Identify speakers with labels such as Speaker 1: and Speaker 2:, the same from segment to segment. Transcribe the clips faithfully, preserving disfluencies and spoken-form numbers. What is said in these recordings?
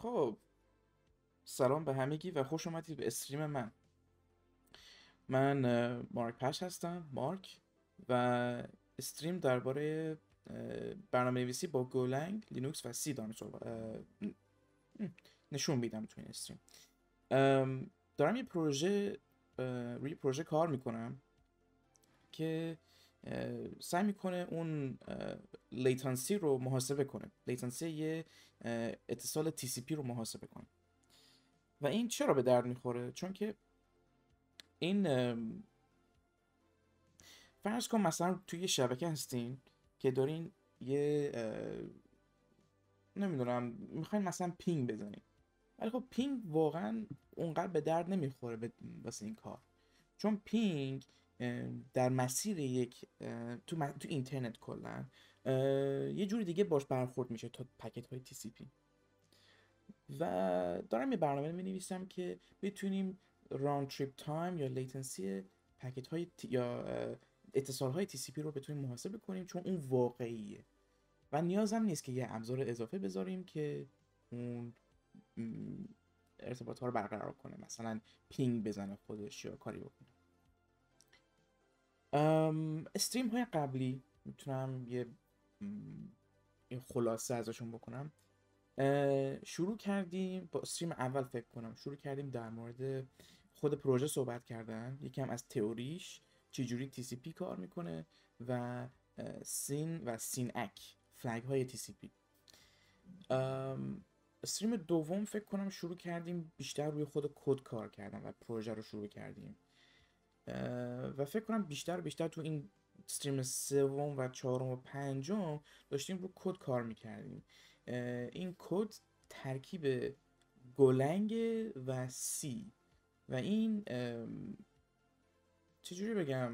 Speaker 1: خب، سلام به همگی و خوش اومدید به استریم من. من اه، مارک پش هستم، مارک. و استریم درباره اه، برنامه نویسی با گولنگ، لینوکس و سی دارم صحبت- اه، م- نشون میدم تو این استریم. ام، دارم یه پروژه اه، روی پروژه کار میکنم که اه، سعی میکنه اون لیتنسی رو محاسبه کنه. لیتنسی یه اه، اتصال تی سی پی رو محاسبه کنه. و این چرا به درد میخوره؟ چون که این ام، فرض کن مثلا توی یه شبکه هستین که دارین یه اه، نمیدونم میخواین مثلا پینگ بزنین، ولی خب پینگ واقعا اونقدر به درد نمیخوره به- واسه این کار. چون پینگ اه، در مسیر یک اه، تو, م- تو اینترنت کلا اه، یه جوری دیگه باش برخورد میشه تا پکت های تی سی پی. و دارم یه برنامه می نویسم که بتونیم راوند تریپ تایم یا لیتنسی پکت های تی- یا اتصال های تی سی پی رو بتونیم محاسبه کنیم، چون اون واقعیه و نیازم نیست که یه ابزار اضافه بذاریم که اون م، ارتباط ها رو برقرار کنه، مثلا پینگ بزنه خودش یا کاری بکنه. ام، استریم های قبلی میتونم یه م، یه خلاصه ازشون بکنم. اه، شروع کردیم با استریم اول، فکر کنم شروع کردیم در مورد خود پروژه صحبت کردن، یکم از تئوریش، چجوری تی سی پی کار میکنه و اه، سین و سین اک فلگ های تی سی پی. استریم دوم فکر کنم شروع کردیم بیشتر روی خود کد کار کردن و پروژه رو شروع کردیم. اه، و فکر کنم بیشتر بیشتر تو این استریم سوم و چهارم و پنجم داشتیم رو کد کار میکردیم. این کد ترکیب گولنگ و سی و این ام، چجوری بگم،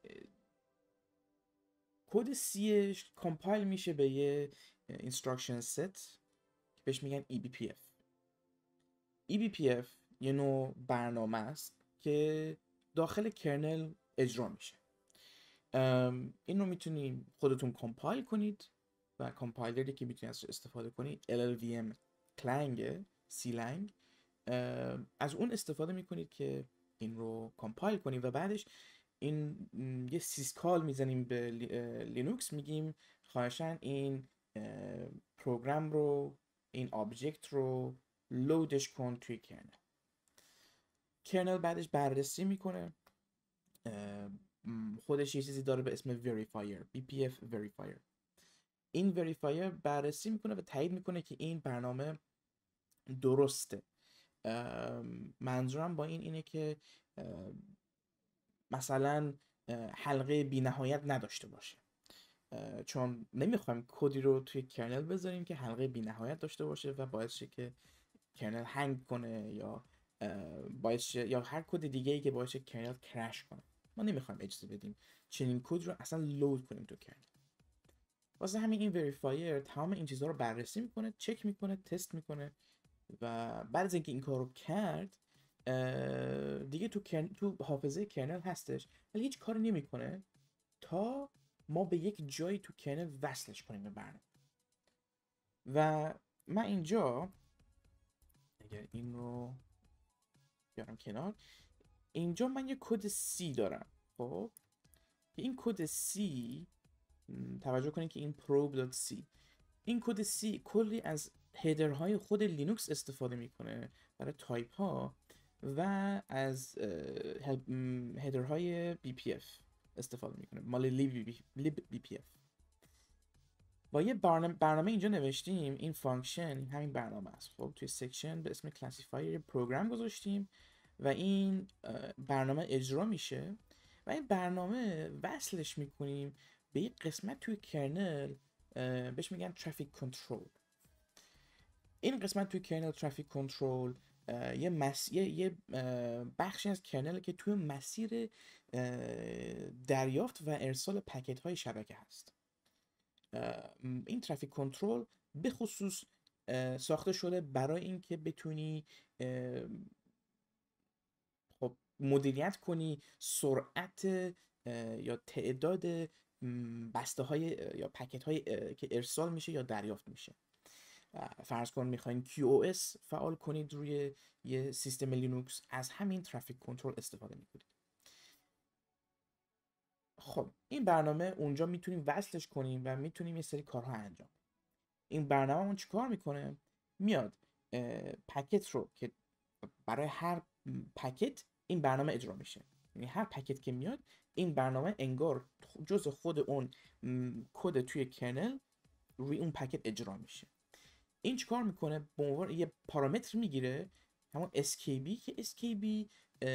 Speaker 1: کد سیش کامپایل میشه به یه instruction set که بهش میگن ای بی پی اف. ای بی پی اف یه نوع برنامه است که داخل کرنل اجرا میشه. ام، این رو میتونید خودتون کامپایل کنید و کامپایلری که میتونید ازش استفاده کنید ال ال وی ام کلنگ، سی لنگ. از اون استفاده میکنید که این رو کامپایل کنید و بعدش این م، یه سیسکال میزنیم به لی- اه، لینوکس، میگیم خواهشاً این اه، پروگرام رو، این آبجکت رو لودش کن توی کرنل. کرنل بعدش بررسی میکنه. اه، م، خودش یه چیزی داره به اسم وریفایر، بی پی اف وریفایر. این وریفایر بررسی میکنه و تایید میکنه که این برنامه درسته. ام، منظورم با این اینه که ام، مثلا اه، حلقه بی نهایت نداشته باشه. اه، چون نمیخوایم کدی رو توی کرنل بذاریم که حلقه بی نهایت داشته باشه و باعث شه که کرنل هنگ کنه یا اه، باعث شه، یا هر کد دیگه ای که باعث شه کرنل کرش کنه. ما نمیخوایم اجازه بدیم چنین کد رو اصلا لود کنیم تو کرنل. واسه همین این وریفایر تمام این چیزها رو بررسی میکنه، چک میکنه، تست میکنه و بعد از اینکه این کار رو کرد دیگه تو کرن... تو حافظه کرنل هستش، ولی هیچ کاری نمیکنه تا ما به یک جایی تو کرنل وصلش کنیم به برنامه. و من اینجا اگر این رو بیارم کنار، اینجا من یه کد سی دارم. خب این کد سی، توجه کنید که این probe.c، این کد سی کلی از هیدرهای خود لینوکس استفاده میکنه برای تایپ ها و از هیدرهای بی پی اف استفاده میکنه، مال لیب بی پی اف. با یه برنامه, برنامه اینجا نوشتیم، این فانکشن همین برنامه است. خب توی سکشن به اسم کلاسیفایر پروگرام گذاشتیم و این برنامه اجرا میشه و این برنامه وصلش میکنیم به یک قسمت توی کرنل بهش میگن ترافیک کنترل. این قسمت توی کرنل ترافیک کنترل یه مس... یه, یه بخشی از کرنل که توی مسیر دریافت و ارسال پکت های شبکه هست. این ترافیک کنترل به خصوص ساخته شده برای اینکه بتونی خب مدیریت کنی سرعت یا تعداد بسته های یا پکت های که ارسال میشه یا دریافت میشه. فرض کن میخواین کیو او اس فعال کنید روی یه سیستم لینوکس، از همین ترافیک کنترل استفاده میکنید. خب این برنامه اونجا میتونیم وصلش کنیم و میتونیم یه سری کارها انجام. این برنامه اون چیکار میکنه؟ میاد پکت رو که برای هر پکت این برنامه اجرا میشه، یعنی هر پکت که میاد این برنامه انگار جز خود اون کد توی کرنل روی اون پکت اجرا میشه. این چیکار میکنه؟ به عنوان یه پارامتر میگیره، همون اسکیبی، که اسکیبی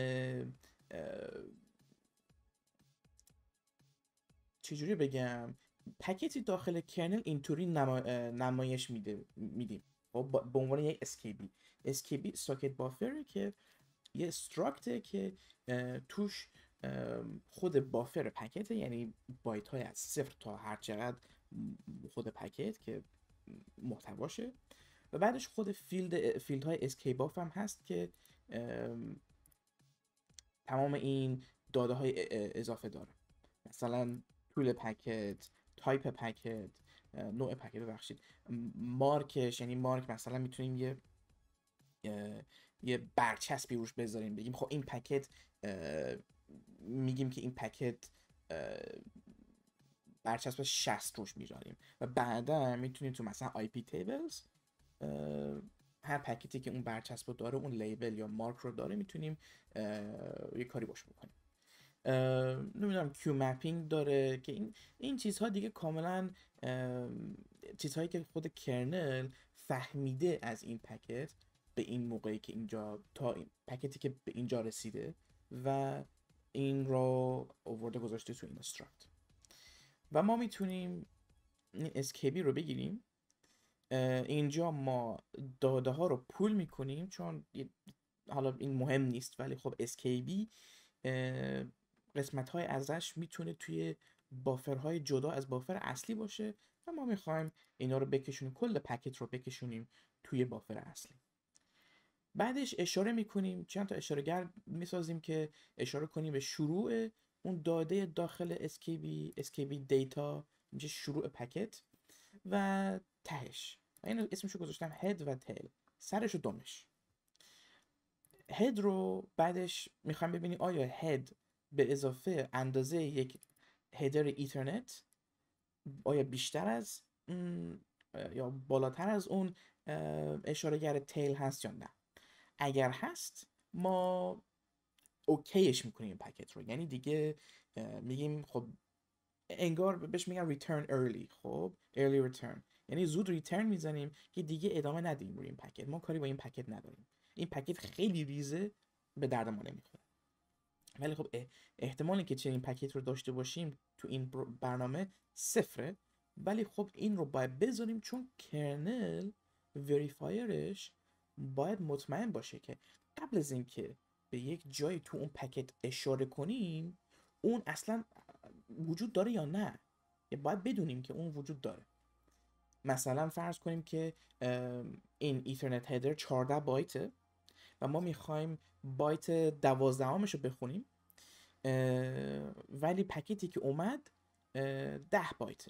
Speaker 1: چجوری بگم، پکتی داخل کرنل اینطوری نما... نمایش میده میدیم خب به عنوان یک اسکیبی. اسکیبی ساکت بافره که یه استراکته که توش خود بافر پکت، یعنی بایت های از صفر تا هر چقدر خود پکت که محتواشه، و بعدش خود فیلد فیلد های اسکی باف هم هست که تمام این داده های اضافه داره، مثلا طول پکت، تایپ پکت، نوع پکت، ببخشید مارکش، یعنی مارک مثلا میتونیم یه یه برچسبی روش بذاریم، بگیم خب این پکت میگیم که این پکت برچسب شصت روش میذاریم، و بعدا میتونیم تو مثلا آی پی تیبلز هر پکتی که اون برچسب داره، اون لیبل یا مارک رو داره، میتونیم یه کاری باش بکنیم. نمیدونم کیو مپینگ داره که این این چیزها دیگه کاملا چیزهایی که خود کرنل فهمیده از این پکت به این موقعی که اینجا تا این پکتی که به اینجا رسیده و این رو آورده گذاشته تو این استراکت، و ما میتونیم این اسکیبی رو بگیریم. اینجا ما داده ها رو پول میکنیم، چون حالا این مهم نیست ولی خب اسکیبی قسمت های ازش میتونه توی بافرهای جدا از بافر اصلی باشه و ما میخوایم اینا رو بکشونیم، کل پکت رو بکشونیم توی بافر اصلی. بعدش اشاره میکنیم، چند تا اشاره گر میسازیم که اشاره کنیم به شروع اون داده داخل اسکیبی، اسکیبی دیتا میشه شروع پکت، و تهش، و این اسمشو گذاشتم هد و تیل، سرش و دمش. هد رو بعدش میخوام ببینیم آیا هد به اضافه اندازه یک هدر ایترنت آیا بیشتر از یا بالاتر از اون اشارهگر تیل هست یا نه. اگر هست ما اوکیش میکنیم این پکت رو، یعنی دیگه میگیم خب انگار بهش میگن return early، خب early return، یعنی زود ریترن میزنیم که دیگه ادامه ندیم روی این پکت، ما کاری با این پکت نداریم، این پکت خیلی ریزه، به درد ما نمیخوره. ولی خب احتمالی که چنین پکت رو داشته باشیم تو این برنامه صفره، ولی خب این رو باید بذاریم چون کرنل وریفایرش باید مطمئن باشه که قبل از اینکه به یک جایی تو اون پکت اشاره کنیم اون اصلا وجود داره یا نه، یا باید بدونیم که اون وجود داره. مثلا فرض کنیم که این ایترنت هدر چهارده بایته و ما میخوایم بایت دوازدهمش رو بخونیم، ولی پکتی که اومد ده بایته.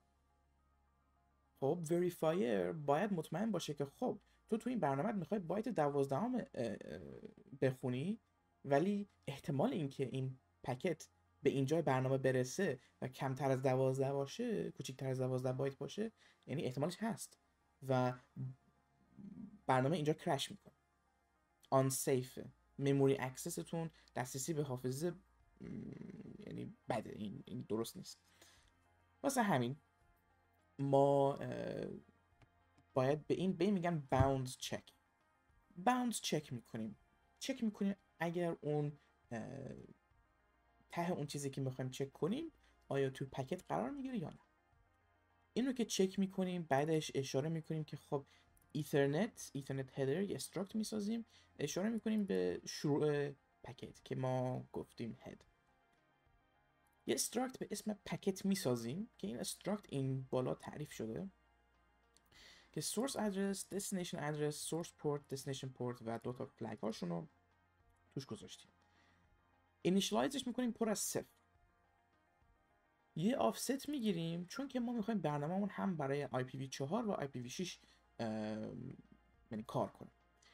Speaker 1: خب وریفایر باید مطمئن باشه که خب تو تو این برنامه میخوای بایت دوازدهم بخونی، ولی احتمال اینکه این پکت به اینجا برنامه برسه و کمتر از دوازده باشه، کوچکتر از دوازده بایت باشه، یعنی احتمالش هست و برنامه اینجا کرش میکنه، آن سیفه، مموری اکسستون، دسترسی به حافظه یعنی بده، این, این درست نیست. واسه همین ما باید به این به این میگن باوندز چک. باوندز چک میکنیم، چک میکنیم اگر اون ته اون چیزی که میخوایم چک کنیم آیا تو پکت قرار میگیره یا نه. این رو که چک میکنیم بعدش اشاره میکنیم که خب ایترنت ایترنت هدر یه استراکت میسازیم، اشاره میکنیم به شروع پکت که ما گفتیم هد. یه استراکت به اسم پکت میسازیم که این استراکت این بالا تعریف شده که source address، destination address، source port، destination port و دو تا فلگ هاشون رو توش گذاشتیم. اینیشالایزش میکنیم پر از صفر. یه آفست میگیریم چون که ما میخوایم برنامه‌مون هم برای آی پی وی چهار و آی پی وی شش یعنی کار کنه.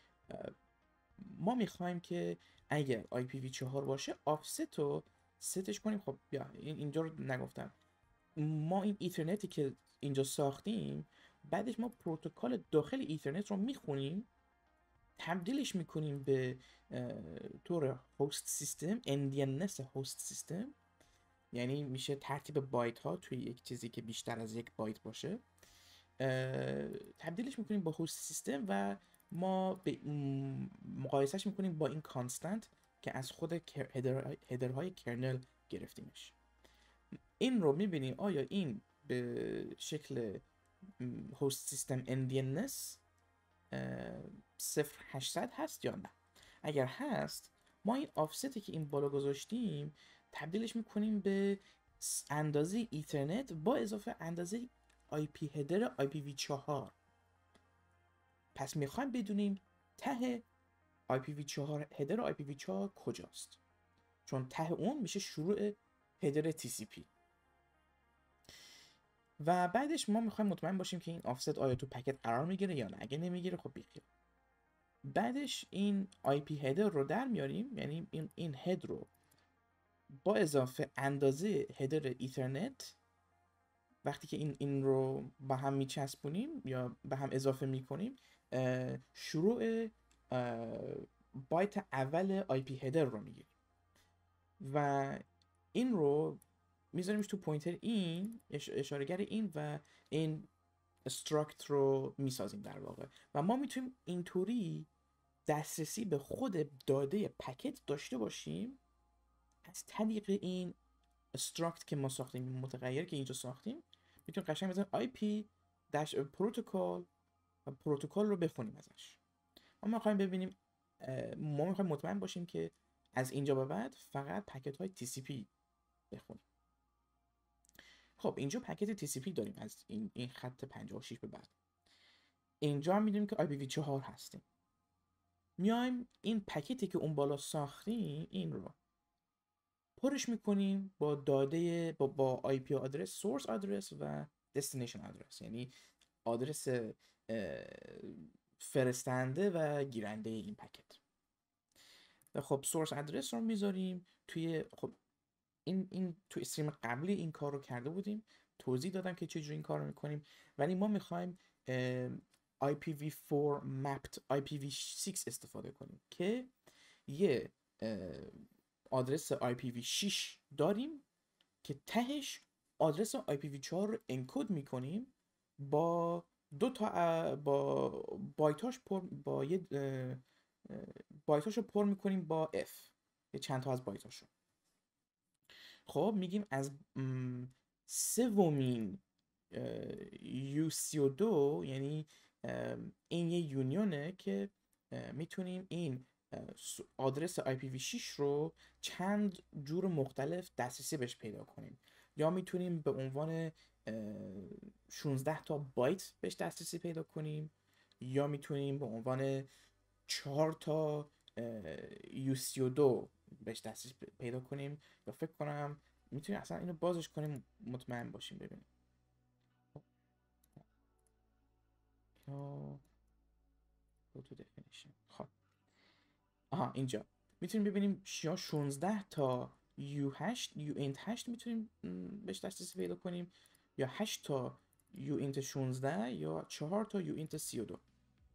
Speaker 1: ما میخوایم که اگر آی پی وی چهار باشه آفست رو ستش کنیم. خب بیا اینجا رو نگفتم، ما این ایترنتی که اینجا ساختیم بعدش ما پروتکل داخل ایترنت رو میخونیم، تبدیلش میکنیم به طور هاست سیستم، ان دی ان اس هاست سیستم، یعنی میشه ترتیب بایت ها توی یک چیزی که بیشتر از یک بایت باشه، تبدیلش میکنیم با هاست سیستم و ما به مقایسهش میکنیم با این کانستنت که از خود هدرهای کرنل گرفتیمش. این رو میبینیم آیا این به شکل هاست سیستم ان دی ان اس صفر هشتصد هست یا نه. اگر هست ما این آفستی که این بالا گذاشتیم تبدیلش میکنیم به اندازه ایترنت با اضافه اندازه آی پی هدر آی پی وی چهار. پس میخوایم بدونیم ته آی پی وی چهار هدر آی پی وی چهار کجاست، چون ته اون میشه شروع هدر تی سی پی. و بعدش ما میخوایم مطمئن باشیم که این آفست آیا تو پکت قرار میگیره یا نه. اگه نمیگیره خب بیخیال. بعدش این آی پی هدر رو در میاریم، یعنی این این هد رو با اضافه اندازه هدر ایترنت وقتی که این این رو با هم میچسبونیم یا به هم اضافه میکنیم شروع بایت اول آی پی هدر رو میگیریم و این رو میذاریمش تو پوینتر این اشارهگر این و این استراکت رو میسازیم در واقع و ما میتونیم اینطوری دسترسی به خود داده پکت داشته باشیم از طریق این استراکت که ما ساختیم، این متغیر که اینجا ساختیم. میتونیم قشنگ بزنیم آی پی داش پروتکل و پروتکل رو بخونیم ازش. ما میخوایم ببینیم، ما میخوایم مطمئن باشیم که از اینجا به بعد فقط پکت های تی سی پی بخونیم. خب اینجا پکت تی سی پی داریم از این این خط پنجاه و شش به بعد. اینجا هم میدونیم که آی پی وی چهار هستیم. میایم این پکتی که اون بالا ساختیم این رو پرش میکنیم با داده با, با آی پی آدرس، سورس آدرس و دستینیشن آدرس، یعنی آدرس فرستنده و گیرنده این پکت. و خب سورس آدرس رو میذاریم توی، خب این این تو استریم قبلی این کار رو کرده بودیم، توضیح دادم که چجوری این کار رو میکنیم، ولی ما میخوایم آی پی وی چهار mapped آی پی وی شش استفاده کنیم که یه آدرس آی پی وی شش داریم که تهش آدرس آی پی وی چهار رو انکد میکنیم با دو تا با بایتاش پر با یه بایتاش رو پر میکنیم با F، یه چند تا از بایتاش رو. خب میگیم از سومین یو سی و دو، یعنی این یه یونیونه که میتونیم این آدرس آی پی وی شش رو چند جور مختلف دسترسی بهش پیدا کنیم. یا میتونیم به عنوان شانزده تا بایت بهش دسترسی پیدا کنیم، یا میتونیم به عنوان چهار تا یو سی و دو بهش دسترسی پیدا کنیم، یا فکر کنم میتونیم اصلا اینو بازش کنیم مطمئن باشیم. ببینیم اینو go to definition. خب آها اینجا میتونیم ببینیم یا شانزده تا یو هشت یو اینت هشت میتونیم بهش دسترسی پیدا کنیم، یا هشت تا یو اینت شانزده، یا چهار تا یو اینت سی و دو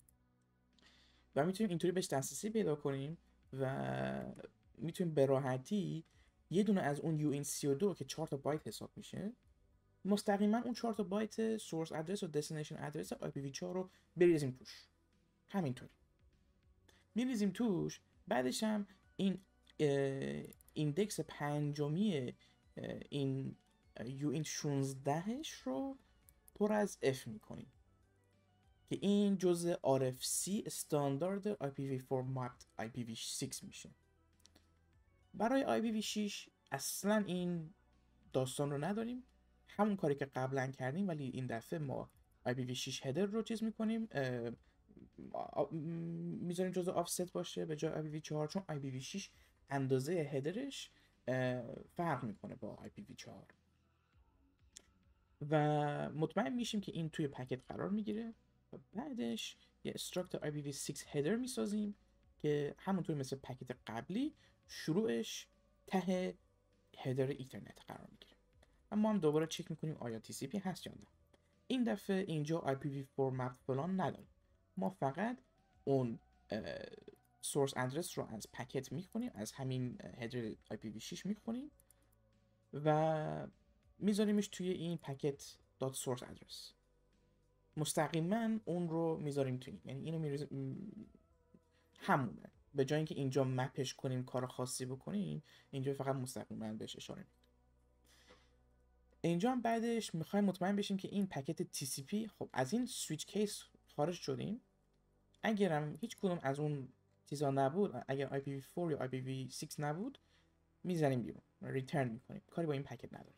Speaker 1: و میتونیم اینطوری بهش دسترسی پیدا کنیم و میتونیم به راحتی یه دونه از اون یو اینت سی و دو که چهار تا بایت حساب میشه مستقیما اون چهار تا بایت سورس ادرس و دستینیشن ادرس آی پی وی چهار رو بریزیم توش. همینطوری میریزیم توش. بعدش هم این ایندکس پنجمی این یو اینت شانزده رو پر از F میکنیم که این جزء آر اف سی استاندارد آی پی وی چهار mapped آی پی وی شش میشه. برای آی پی وی شش اصلا این داستان رو نداریم، همون کاری که قبلا کردیم، ولی این دفعه ما آی پی وی شش هدر رو چیز میکنیم، میذاریم جزء آفست باشه به جای آی پی وی چهار، چون آی پی وی شش اندازه هدرش فرق میکنه با آی پی وی چهار و مطمئن میشیم که این توی پکت قرار میگیره و بعدش یه استراکت آی پی وی سیکس هدر میسازیم که همونطور مثل پکت قبلی شروعش ته هدر ایترنت قرار میگیره. اما هم دوباره چک میکنیم آیا تی سی پی هست یا نه. این دفعه اینجا آی پی وی فور مپ فلان نداریم، ما فقط اون سورس ادرس رو از پکت میخونیم، از همین هدر آی پی وی سیکس میخونیم و میذاریمش توی این پکت دات سورس ادرس. مستقیما اون رو میذاریم توی این، یعنی اینو میریزیم همونه، به جای اینکه اینجا مپش کنیم کار خاصی بکنیم، اینجا فقط مستقیما بهش اشاره میکنیم. اینجا هم بعدش میخوایم مطمئن بشیم که این پکت تی سی پی، خب از این سویچ کیس خارج شدیم، اگرم هیچ کدوم از اون چیزا نبود، اگر آی پی وی فور یا آی پی وی سیکس نبود، میزنیم بیرون، ریترن میکنیم، کاری با این پکت نداریم.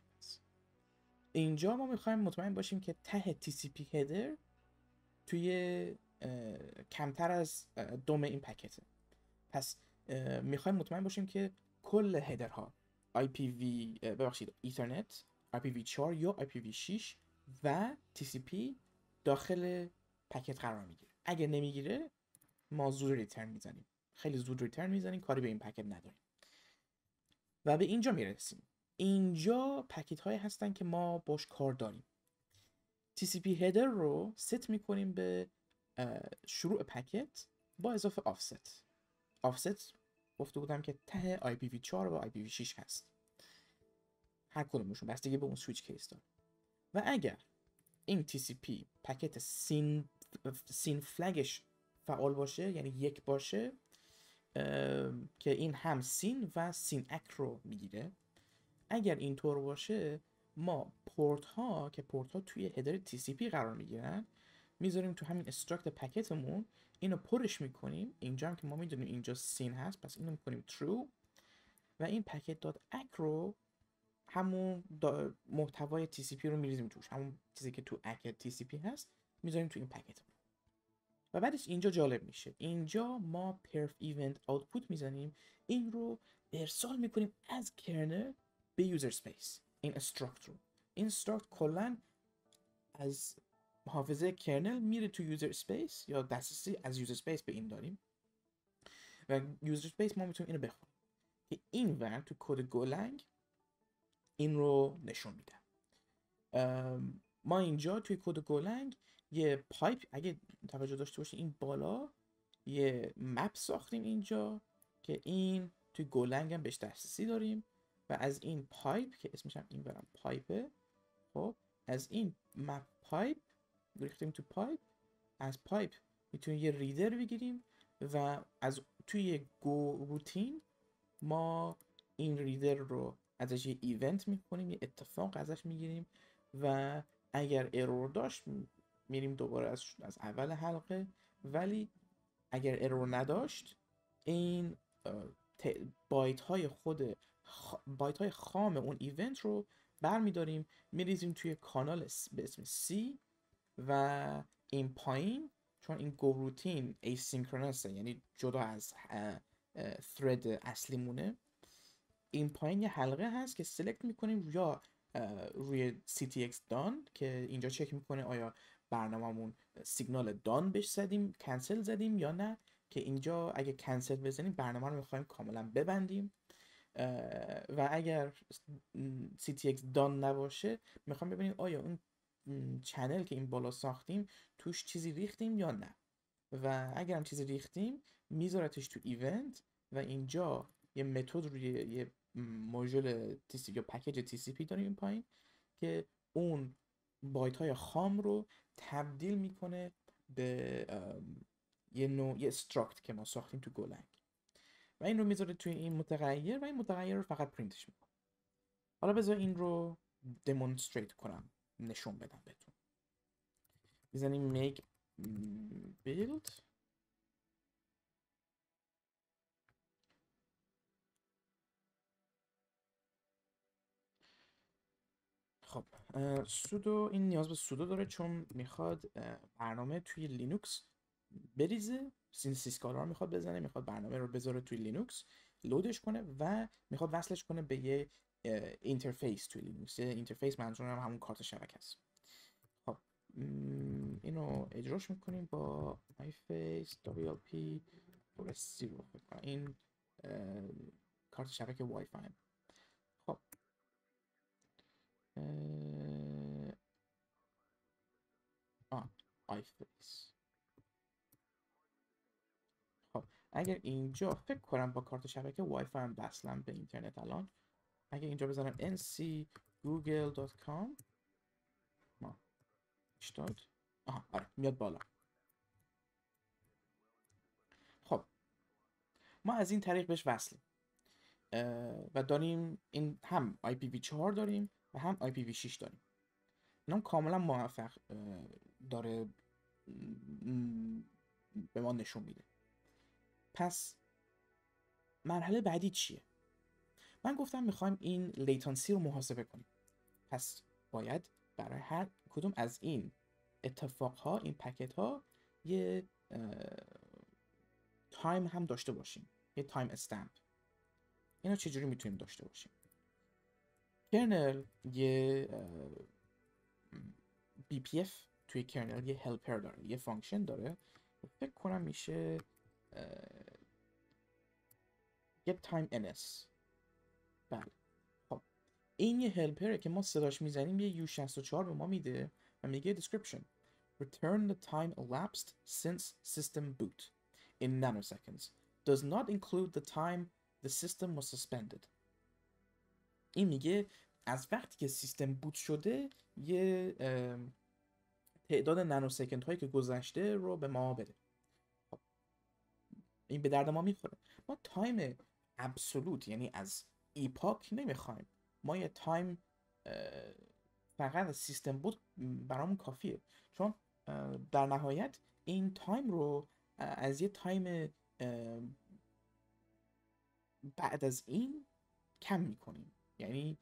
Speaker 1: اینجا ما میخوایم مطمئن باشیم که ته تی سی پی هدر توی کمتر از دوم این پکته. پس میخوایم مطمئن باشیم که کل هدرها آی پی وی ببخشید ایترنت، آی پی وی چهار یا آی پی وی شش و تی سی پی داخل پکت قرار میگیره. اگه نمیگیره ما زود ریترن میزنیم، خیلی زود ریترن میزنیم، کاری به این پکت نداریم. و به اینجا میرسیم. اینجا پکت هایی هستن که ما باش کار داریم. تی سی پی هدر رو ست میکنیم به شروع پکت با اضافه آفست. آفست گفته بودم که ته آی پی وی چهار و آی پی وی شش هست، هر کدومشون بستگی به اون سویچ کیس داره. و اگر این تی سی پی پکت سین سین فلگش فعال باشه، یعنی یک باشه، که این هم سین و سین اک رو میگیره، اگر اینطور باشه ما پورت ها که پورت ها توی هدر تی سی پی قرار میگیرن میذاریم تو همین استراکت پکتمون، اینو پرش میکنیم. اینجا هم که ما میدونیم اینجا سین هست، پس اینو میکنیم true و این پکت دات اک رو، همون محتوای تی سی پی رو میریزیم توش، همون چیزی که تو اک تی سی پی هست میذاریم تو این پکتمون. و بعدش اینجا جالب میشه، اینجا ما perf event output میزنیم، این رو ارسال میکنیم از کرنل به یوزر سپیس. این استراکت رو، این استراکت کلا از حافظه کرنل میره تو یوزر سپیس، یا دسترسی از یوزر سپیس به این داریم و یوزر سپیس ما میتونیم اینو بخونیم که این ور تو کد گولنگ این رو نشون میده. ما اینجا توی کد گولنگ یه پایپ، اگه توجه داشته باشید این بالا یه مپ ساختیم اینجا که این توی گولنگ هم بهش دسترسی داریم و از این پایپ که اسمش هم این برم پایپه، خب از این مپ پایپ ریختیم تو پایپ، از پایپ میتونیم یه ریدر بگیریم و از توی گو روتین ما این ریدر رو ازش یه ایونت میکنیم، یه اتفاق ازش میگیریم و اگر ارور داشت میریم دوباره از, از اول حلقه، ولی اگر ارور نداشت این بایت های خود خ... بایت های خام اون ایونت رو برمیداریم میریزیم توی کانال به اسم C و این پایین چون این گو روتین asynchronous یعنی جدا از ثرد اصلی مونه، این پایین یه حلقه هست که سلکت میکنیم یا روی سی تی اکس دان که اینجا چک میکنه آیا برنامه‌مون سیگنال دان بهش زدیم، کنسل زدیم یا نه، که اینجا اگه کنسل بزنیم برنامه رو میخوایم کاملا ببندیم و اگر سی تی اکس دان نباشه میخوایم ببینیم آیا اون چنل که این بالا ساختیم توش چیزی ریختیم یا نه، و اگر هم چیزی ریختیم میذارتش تو ایونت و اینجا یه متد روی یه ماژول تی سی یا پکیج تی سی پی داریم این پایین که اون بایت های خام رو تبدیل میکنه به یه نوع یه استراکت که ما ساختیم تو گولنگ و این رو میذاره توی این متغیر و این متغیر رو فقط پرینتش میکنه. حالا بذار این رو دمونستریت کنم، نشون بدم بهتون. میزنیم make build خب سودو، این نیاز به سودو داره چون میخواد برنامه توی لینوکس بریزه، سینسی اسکالا رو میخواد بزنه، میخواد برنامه رو بذاره توی لینوکس لودش کنه و میخواد وصلش کنه به یه اینترفیس توی لینوکس. یه اینترفیس منظورم همون کارت شبکه است. خب اینو اجراش میکنیم با iFace دبلیو ال پی فورست زیرو. این کارت شبکه وای فای. خب آه iFace. خب اگر اینجا فکر کنم با کارت شبکه وای فای هم وصلم به اینترنت الان، اگر اینجا بزنم ان سی گوگل دات کام ما اشتاد آها آره میاد بالا. خب ما از این طریق بهش وصلیم و داریم این هم آی پی وی چهار داریم و هم آی پی وی شش داریم. اینا کاملا موفق داره به ما نشون میده. پس مرحله بعدی چیه؟ من گفتم میخوایم این لیتانسی رو محاسبه کنیم. پس باید برای هر کدوم از این اتفاقها، این پکت ها یه تایم هم داشته باشیم، یه تایم استمپ. اینو چجوری میتونیم داشته باشیم؟ کرنل یه بی پی اف توی کرنل یه هلپر داره، یه فانکشن داره، فکر کنم میشه get time ns. بله خب این یه هلپره که ما صداش میزنیم، یه یو شصت و چهار به ما میده و میگه description return the time elapsed since system boot in nanoseconds does not include the time the system was suspended. این میگه از وقتی که سیستم بوت شده یه تعداد نانوسکند هایی که گذشته رو به ما بده. خب این به درد ما میخوره. ما تایم ابسولوت یعنی از ایپاک نمیخوایم، ما یه تایم فقط از سیستم بود برامون کافیه، چون در نهایت این تایم رو از یه تایم بعد از این کم میکنیم. یعنی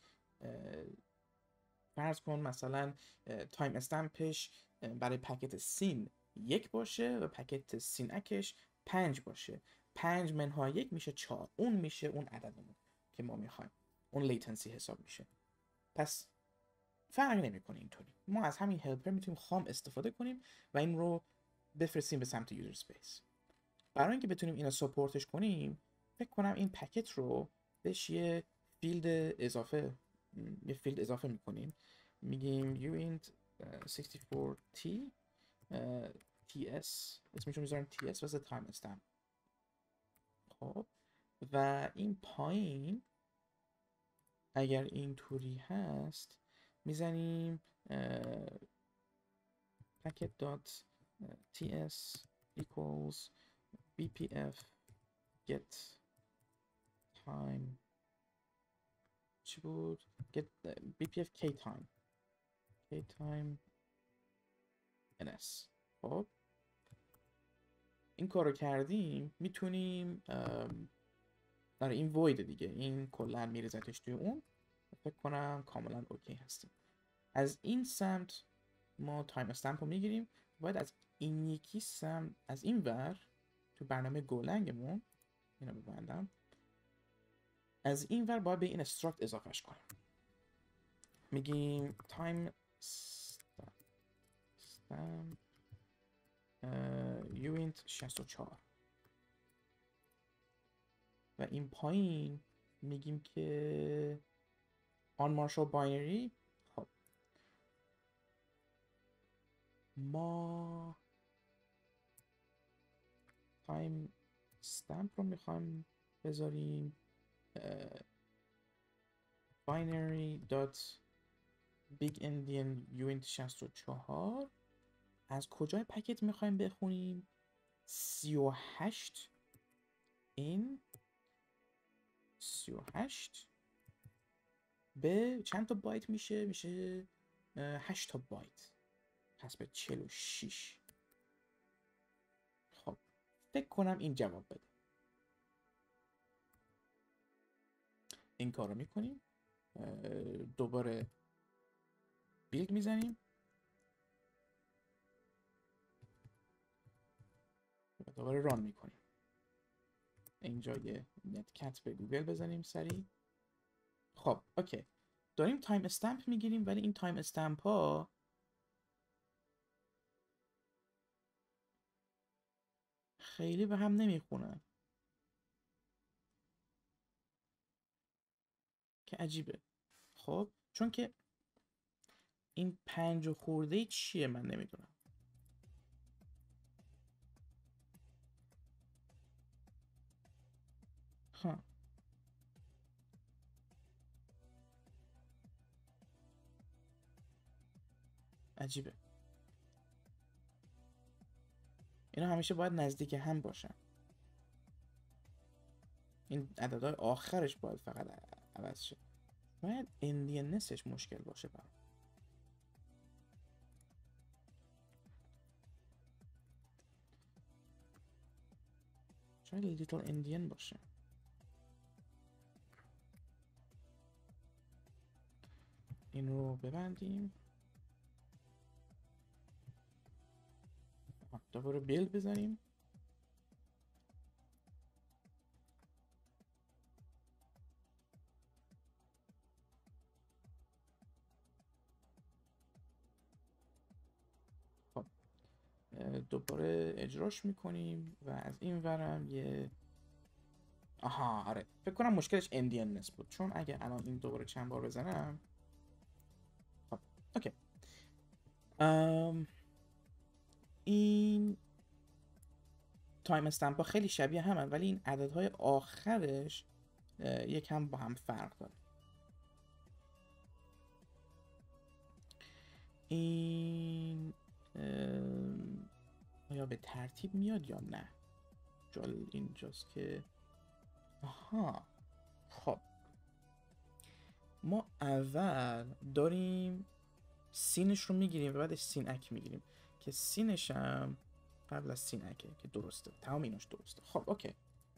Speaker 1: فرض کن مثلا تایم استمپش برای پکت سین یک باشه و پکت سینکش پنج باشه. پنج منهای یک میشه چهار. اون میشه اون عددمون که ما میخوایم. اون لیتنسی حساب میشه. پس فرق نمیکنه اینطوری. ما از همین هلپر میتونیم خام استفاده کنیم و این رو بفرستیم به سمت یوزر اسپیس. برای اینکه بتونیم اینو ساپورتش کنیم، فکر کنم این پکت رو بهش یه فیلد اضافه یه فیلد اضافه میکنیم. میگیم uint شصت و چهار تی ts اسمشو میذاریم ts واسه تایم استمپ. خب و این پایین اگر اینطوری هست میزنیم packet dot ts equals bpf get time چی بود؟ get bpf k time k time ns. خب این کارو کردیم میتونیم در این void دیگه این کلا میرزتش توی اون. فکر کنم کاملا اوکی هستیم. از این سمت ما تایم استمپ رو میگیریم. باید از این یکی سمت از این ور تو برنامه گولنگمون اینو ببندم، از این ور باید به این استراکت اضافهش کنیم. میگیم تایم استمپ uint شصت و چهار و این پایین میگیم که on marshal binary. خب ما تایم استمپ رو میخوایم بذاریم binary dot big endian uint شصت و چهار. از کجای پکت میخوایم بخونیم؟ سی و هشت این سی و هشت به چند تا بایت میشه؟ میشه هشت تا بایت. پس به چهل و شش. خب فکر کنم این جواب بده. این کار رو میکنیم، دوباره بیلد میزنیم و دوباره ران میکنیم. اینجا یه نتکت به گوگل بزنیم سریع. خب اوکی داریم تایم استمپ میگیریم، ولی این تایم استمپ ها خیلی به هم نمیخونن که عجیبه. خب چون که این پنج و خورده چیه من نمیدونم. ها عجیبه. اینا همیشه باید نزدیک هم باشن. این عددهای آخرش باید فقط عوض شه. باید اندینسش مشکل باشه برام. شاید لیتل اندین باشه. این رو ببندیم. دوباره بیل بزنیم. خب دوباره اجراش میکنیم و از این ورم یه آها آره فکر کنم مشکلش اندینس بود، چون اگه الان این دوباره چند بار بزنم. خب اوکی. ام... این تایم استمپ ها خیلی شبیه همن، ولی این عددهای آخرش یکم با هم فرق داره. این آیا به ترتیب میاد یا نه؟ جالب اینجاست که آها خب ما اول داریم سینش رو میگیریم و بعدش سین اک میگیریم که سینش هم قبل از سین اکه که درسته. تمام ایناش درسته. خب اوکی.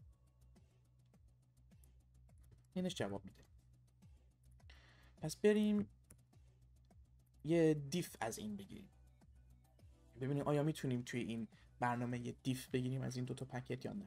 Speaker 1: اینش جواب میده. پس بریم یه دیف از این بگیریم، ببینیم آیا میتونیم توی این برنامه یه دیف بگیریم از این دوتا پکت یا نه.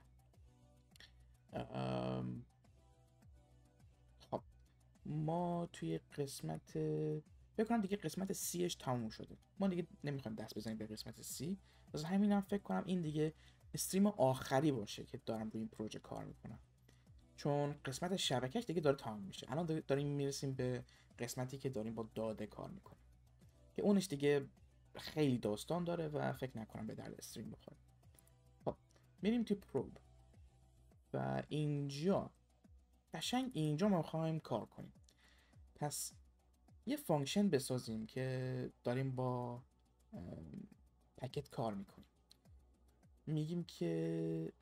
Speaker 1: خب ما توی قسمت بکنم دیگه قسمت سیش تموم شده، ما دیگه نمیخوایم دست بزنیم به قسمت سی. واسه همینم فکر کنم این دیگه استریم آخری باشه که دارم روی این پروژه کار میکنم، چون قسمت شبکهش دیگه داره تموم میشه. الان داریم میرسیم به قسمتی که داریم با داده کار میکنیم که اونش دیگه خیلی داستان داره و فکر نکنم به درد استریم بخوره. خب میریم توی پروب و اینجا قشنگ اینجا ما میخوایم کار کنیم. پس یه فانکشن بسازیم که داریم با پکت کار میکنیم. میگیم که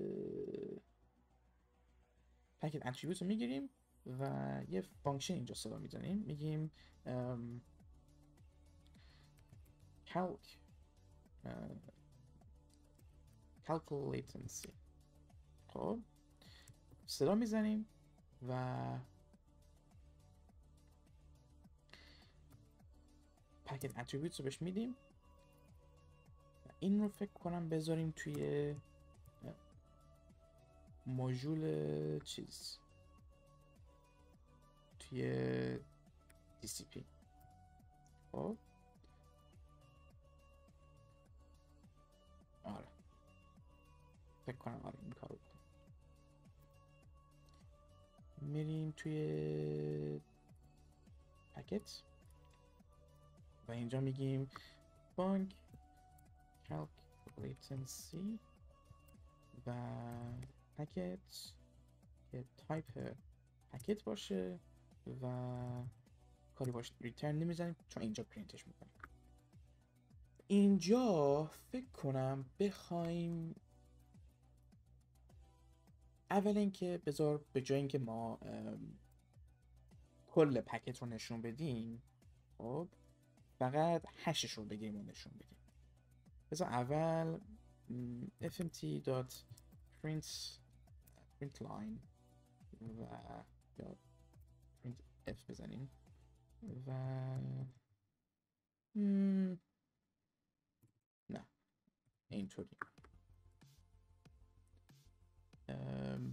Speaker 1: پکت اتریبیوت رو میگیریم و یه فانکشن اینجا صدا میزنیم. میگیم calc calculate latency. خب صدا میزنیم و پکت اتریبیوت رو بهش میدیم. این رو فکر کنم بذاریم توی ماژول چیز، توی دی سی پی. خب آره فکر کنم آره این کارو بکنم. میریم توی پکت و اینجا میگیم func calc latency و پکت که تایپ پکت باشه و کاری باشه ریترن نمیزنیم چون اینجا پرینتش میکنیم. اینجا فکر کنم بخوایم اول اینکه بذار به جای اینکه ما کل پکت رو نشون بدیم، خب فقط هشش رو بگیریم و نشون بدیم. بذار اول fmt.print print line و یا print f بزنیم و مم... نه اینطوری ام...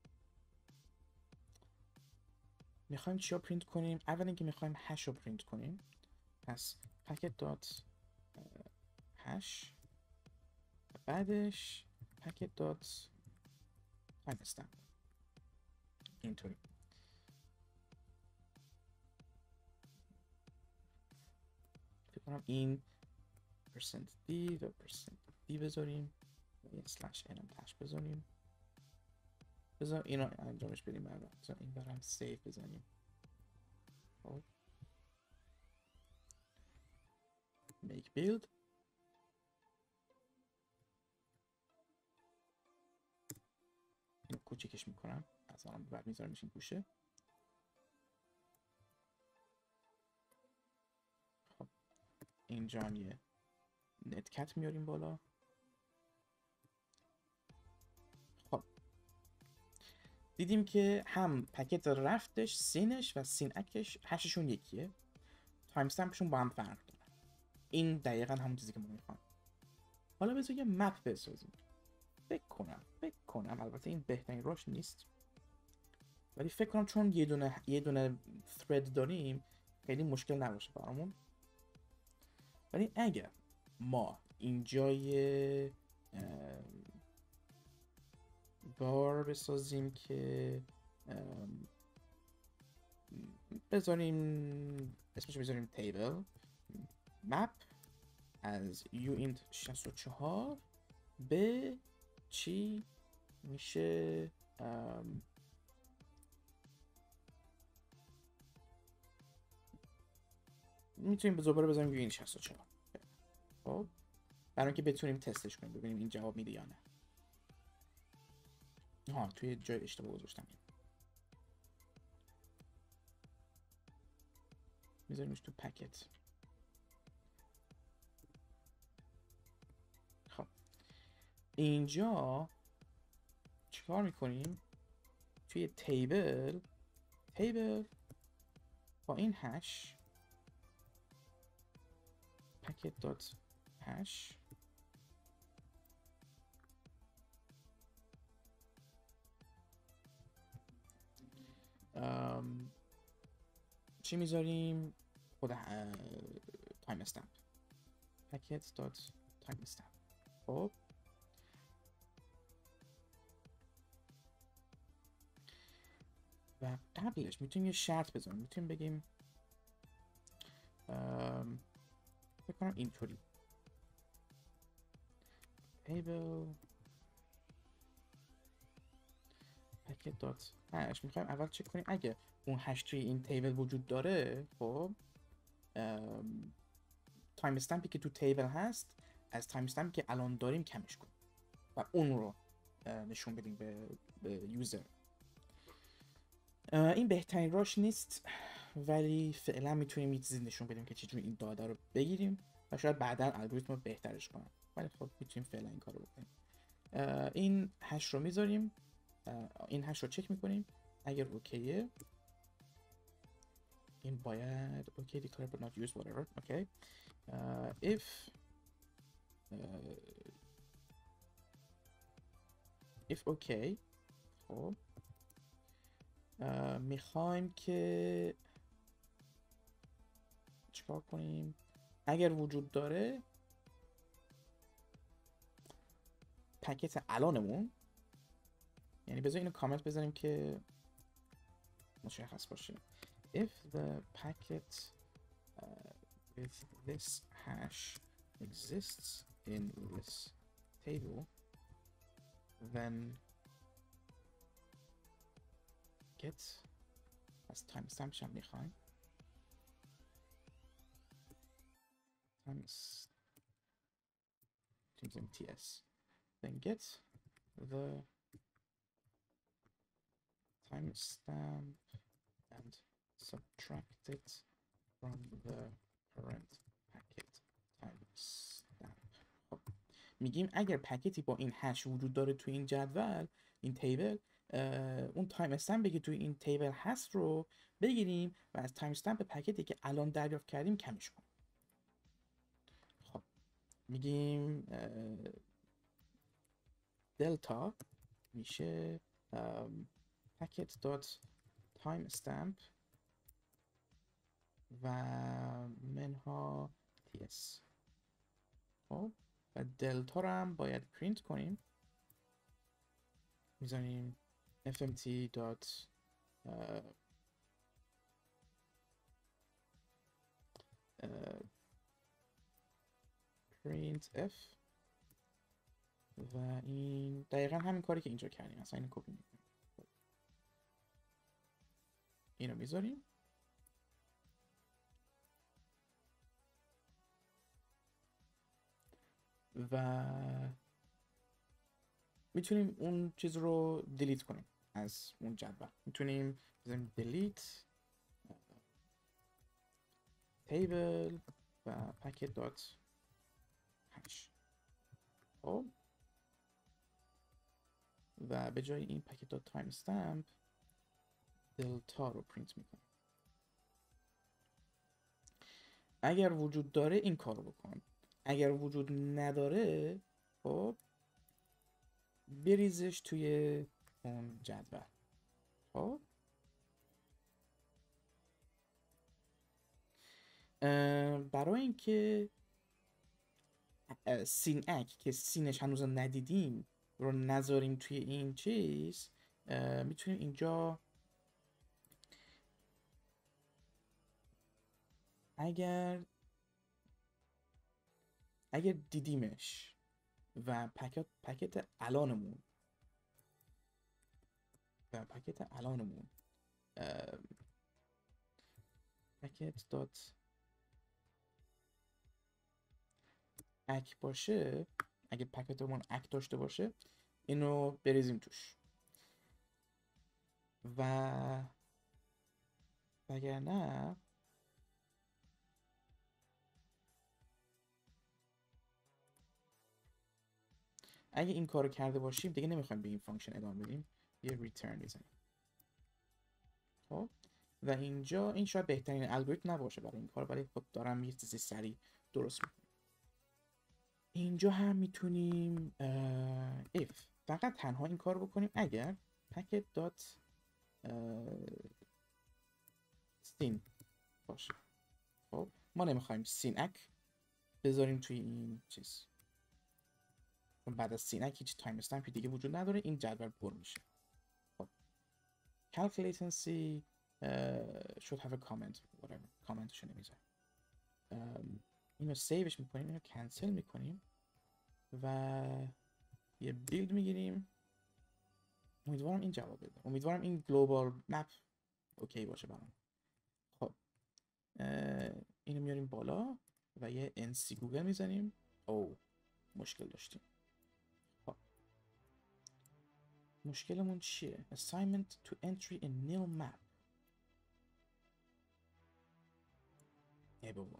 Speaker 1: میخوایم چیا پرینت کنیم؟ اول اینکه میخوایم هش رو پرینت کنیم. پس packet dot hash بعدش packet dot timestamp اینطوری. فکر کنم این percent d و percent d بذاریم و یه slash n هم تحت بذاریم. بذار اینو انجامش بدیم برام. بذار این برام سیو بزنیم. خب make build. اینو کوچیکش میکنم. از الان بعد میذارمش این گوشه. خب اینجا هم یه نتکت میاریم بالا. خب دیدیم که هم پکت رفتش، سینش و سین اکش هششون یکیه. تایم استمپشون با هم فرق داره. این دقیقا همون چیزی که ما میخوایم. حالا بذار یه مپ بسازیم. فکر کنم فکر کنم البته این بهترین راش نیست، ولی فکر کنم چون یه دونه یه دونه thread داریم خیلی مشکل نباشه برامون. ولی اگر ما اینجا یه بار بسازیم که بذاریم اسمش بذاریم table map از uint شصت و چهار به چی میشه میتونیم به دوباره بذاریم uint شصت و چهار. خب برای اینکه بتونیم تستش کنیم ببینیم این جواب میده یا نه. ها توی جای اشتباه گذاشتم. میذاریمش تو پکت. خب اینجا چیکار میکنیم؟ توی تیبل تیبل با این هش packet dot hash ام چی میذاریم؟ خود تایم استمپ packet dot time stamp. خب و قبلش میتونیم یه شرط بذاریم. میتونیم بگیم فکر کنم اینطوری table packet dot hash. میخوایم اول چک کنیم اگه اون هش توی این تیبل وجود داره. خب تایم استمپی که تو تیبل هست از تایم استمپی که الان داریم کمش کنیم و اون رو نشون بدیم به, به یوزر. این بهترین راش نیست ولی فعلا میتونیم یه چیزی نشون بدیم که چجوری این داده رو بگیریم و شاید بعدا الگوریتم رو بهترش کنم، ولی خب میتونیم فعلا این کارو بکنیم. این هش رو میذاریم، این هش رو چک میکنیم. اگر اوکیه این باید اوکی declare but not used whatever. okay uh, if uh, if okay خب uh, میخوایم که چیکار کنیم؟ اگر وجود داره پکت الانمون، یعنی بذار اینو کامنت بذاریم که مشخص باشه. If the packet uh, with this hash exists in this table, then get as timestamp شم میخوایم times ts, then get the timestamp and subtract it from the parent packet timestamp. خب میگیم اگر پکتی با این هش وجود داره توی این جدول، این تیبل، اون تایم استمپی که توی این تیبل هست رو بگیریم و از تایم استمپ پکتی که الان دریافت کردیم کمش کنیم. خب میگیم دلتا میشه packet dot timestamp و منها ts. خب و دلتا رو هم باید پرینت کنیم میذاریم fmt dot printf و این دقیقا همین کاری که اینجا کردیم، اصلا اینو کپی میکنیم، اینو میذاریم و میتونیم اون چیز رو دیلیت کنیم از اون جدول. میتونیم بزنیم delete table و packet dot hash. خب و به جای این packet dot timestamp دلتا رو پرینت میکنم. اگر وجود داره این کار رو بکن، اگر وجود نداره خب بریزش توی اون جدول. خب برای اینکه سین اک که سینش هنوز ندیدیم رو نذاریم توی این چیز، میتونیم اینجا اگر اگر دیدیمش و پکت پکت الانمون و پکت الانمون پکت دات اک باشه، اگه پکتمون اک داشته باشه اینو بریزیم توش و اگر نه اگه این کارو کرده باشیم دیگه نمیخوایم به این فانکشن ادامه بدیم، یه ریترن بزنیم. خب و اینجا این شاید بهترین الگوریتم نباشه برای این کار، ولی خب دارم یه چیزی سریع درست میکنم. اینجا هم میتونیم if فقط تنها این کار بکنیم اگر packet dot sin باشه. خب ما نمیخوایم sin اک بذاریم توی این چیز، بعد از sin اک هیچ تایم استمپی دیگه وجود نداره، این جدول پر میشه. خب calc latency uh, should have a comment whatever کامنتشو نمیذارم. اینو سیوش میکنیم، اینو کنسل میکنیم و یه بیلد میگیریم. امیدوارم این جواب بده، امیدوارم این گلوبال مپ اوکی باشه برام. خب اینو میاریم بالا و یه انسی گوگل میزنیم. او مشکل داشتیم. خب مشکلمون چیه؟ assignment to entry a nil map. ای بابا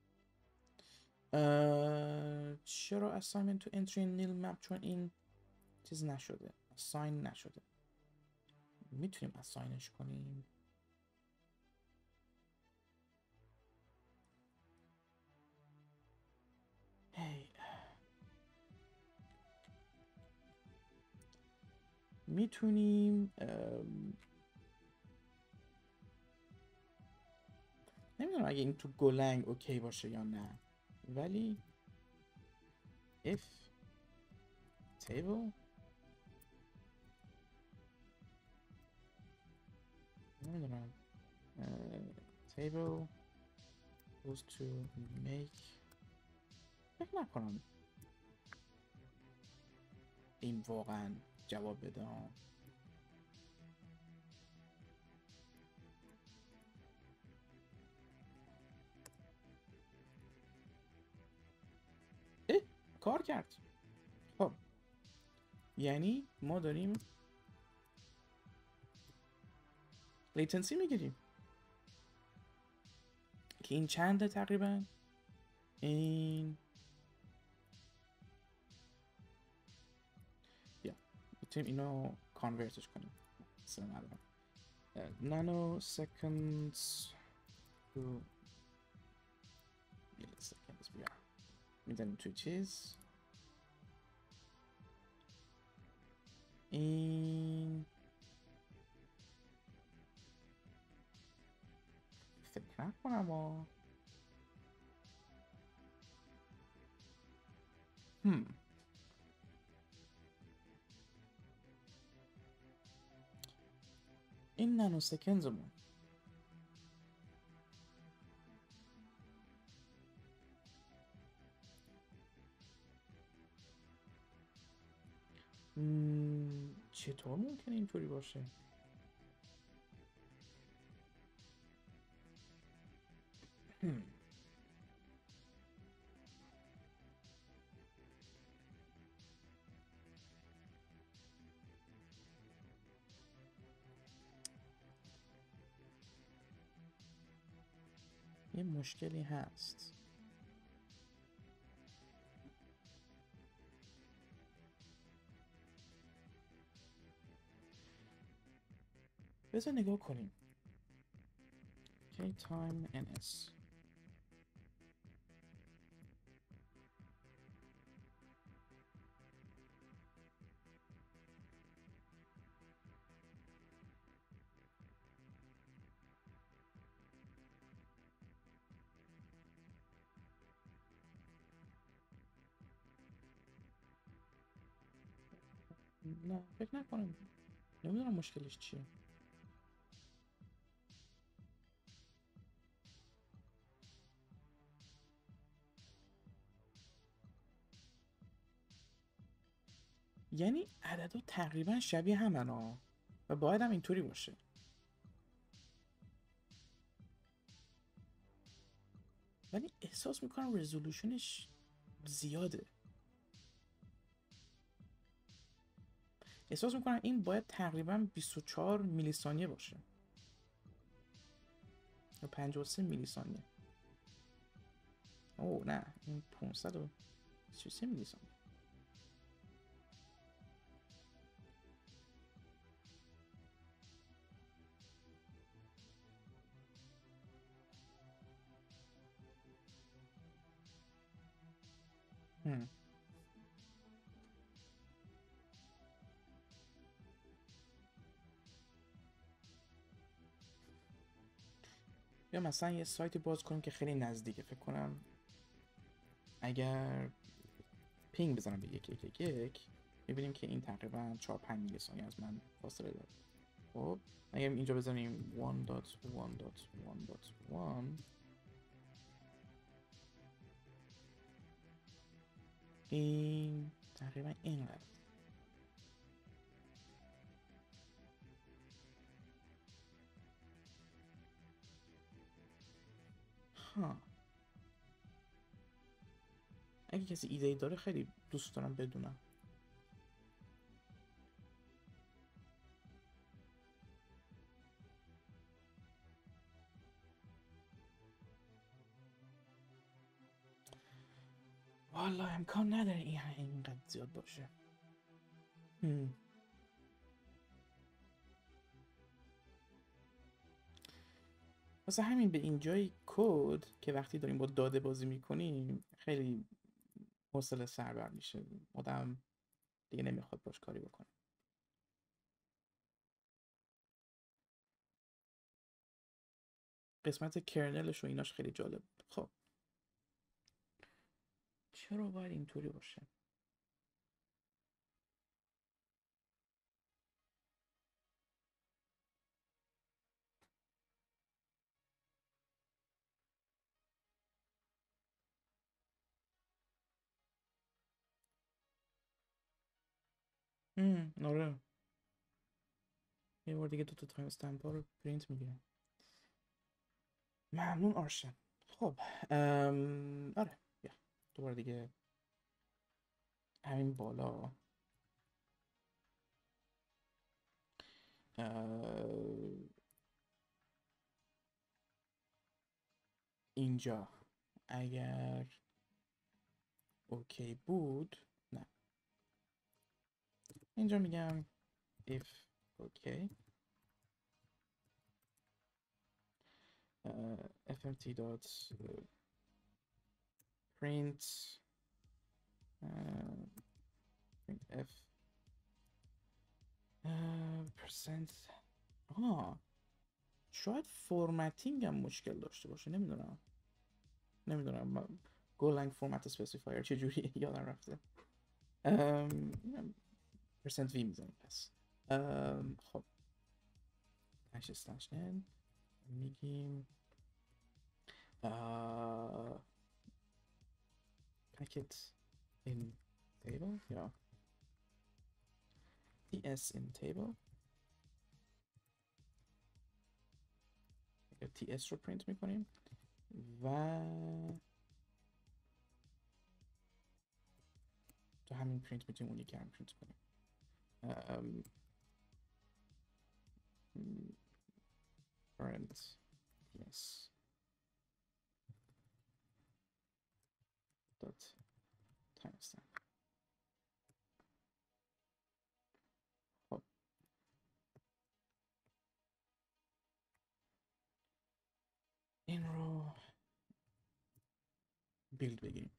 Speaker 1: چرا assignment to entry a nil map؟ چون این چیز نشده، assign نشده. میتونیم اساینش کنیم. هی میتونیم نمیدونم اگه این تو گولنگ اوکی باشه یا نه، ولی if table نمیدونم table goes to make، فکر نکنم این واقعا جواب بده. اه کار کرد. خب یعنی ما داریم لیتنسی میگیریم که این چنده تقریبا؟ این یا میتونیم اینو کانورتش کنیم مثلا نانو سکندز تو میلی سکندز بیا میدنیم توی چیز. این فکر نکنم ها هم این نانو سکندمون م... چطور ممکنه اینطوری باشه؟ هم. یه مشکلی هست. بذار نگاه کنیم. k time ns نه فکر نکنم. نمیدونم مشکلش چیه. یعنی عددا تقریبا شبیه همن ها و باید هم اینطوری باشه. ولی احساس میکنم رزولوشنش زیاده. احساس میکنم این باید تقریبا بیست و چهار میلی ثانیه باشه یا پنجاه و سه میلی ثانیه. اوه نه، این پانصد و سی و سه میلی ثانیه. هم. یا مثلا یه سایتی باز کنیم که خیلی نزدیکه. فکر کنم اگر پینگ بزنم به یک یک یک یک میبینیم که این تقریبا چهار پنج میلی ثانیه از من فاصله داره. خب اگر اینجا بزنیم یک دات یک دات یک دات یک این تقریبا اینقدر. ها اگه کسی ایده ای داره خیلی دوست دارم بدونم. والا امکان نداره این اینقدر زیاد باشه. هم. واسه همین به اینجای کد که وقتی داریم با داده بازی میکنیم خیلی حوصله سربر میشه. آدم دیگه نمیخواد باش کاری بکنه. قسمت کرنلش و ایناش خیلی جالب. خب چرا باید اینطوری باشه؟ هم آره یه بار دیگه دو تا تایم استمپ ها رو پرینت میگیرم. ممنون آرشن. خب ام... آره بیا دوباره دیگه همین بالا اه... اینجا اگر اوکی بود نه اینجا میگم if okay uh, fmt dot print uh, print f uh, percent آه شاید فرمتینگ هم مشکل داشته باشه. نمیدونم نمیدونم گولنگ فرمت اسپسیفایر چجوری یادم رفته. پرسنت وی میزنیم پس. خب dash slash n میگیم packet in table یا ts in table یا ts رو پرینت میکنیم و تو همین پرینت میتونیم اون یکی هم پرینت کنیم. current ts dot timestamp. خب این رو بیلد بگیریم.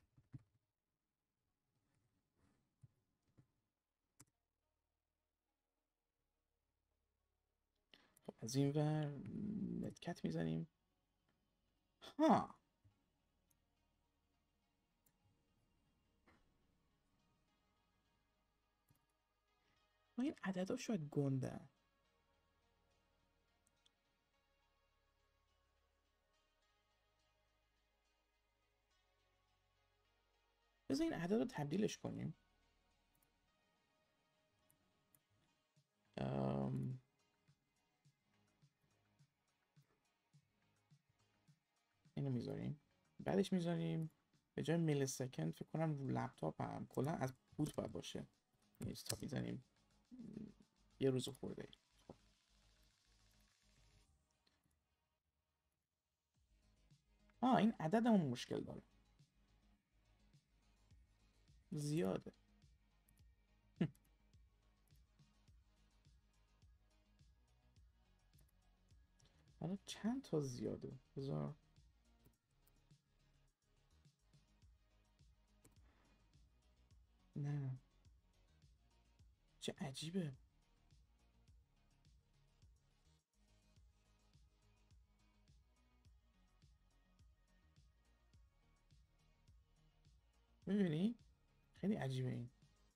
Speaker 1: خب از این ور نتکت میزنیم. ها ما این عدد ها شاید گنده. بذار این عدد رو تبدیلش کنیم. ام... اینو میذاریم. بعدش میذاریم به جای میلی سکند فکر کنم رو لپتاپ هم کلا از بوت باید باشه. نیست تا میزنیم یه روز خورده ای. خب. آه این عددمون مشکل داره. زیاده. حالا چند تا زیاده؟ بذار نه چه عجیبه. میبینی؟ خیلی عجیبه این.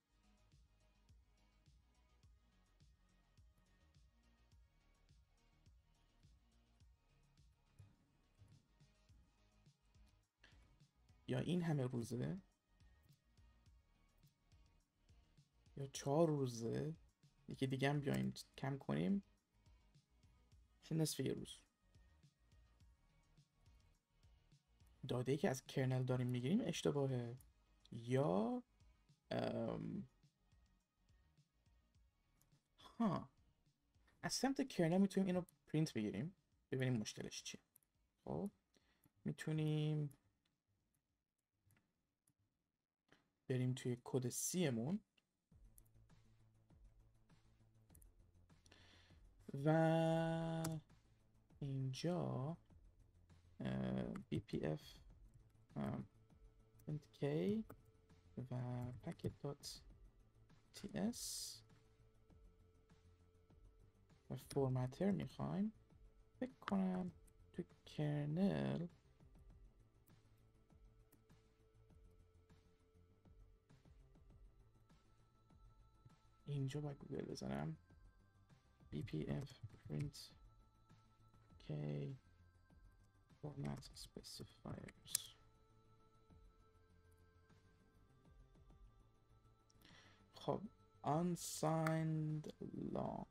Speaker 1: یا این همه روزه یا چهار روزه. یکی دیگه هم بیاین کم کنیم چه نصف یه روز. داده ای که از کرنل داریم میگیریم اشتباهه یا ام... ها از سمت کرنل میتونیم اینو پرینت بگیریم ببینیم مشکلش چیه. خب میتونیم بریم توی کد سی مون و اینجا bpf k و packet.ts و فرمتر میخوایم. فکر کنم تو کرنل اینجا باید گوگل بزنم bpf print k format specifiers. خب unsigned long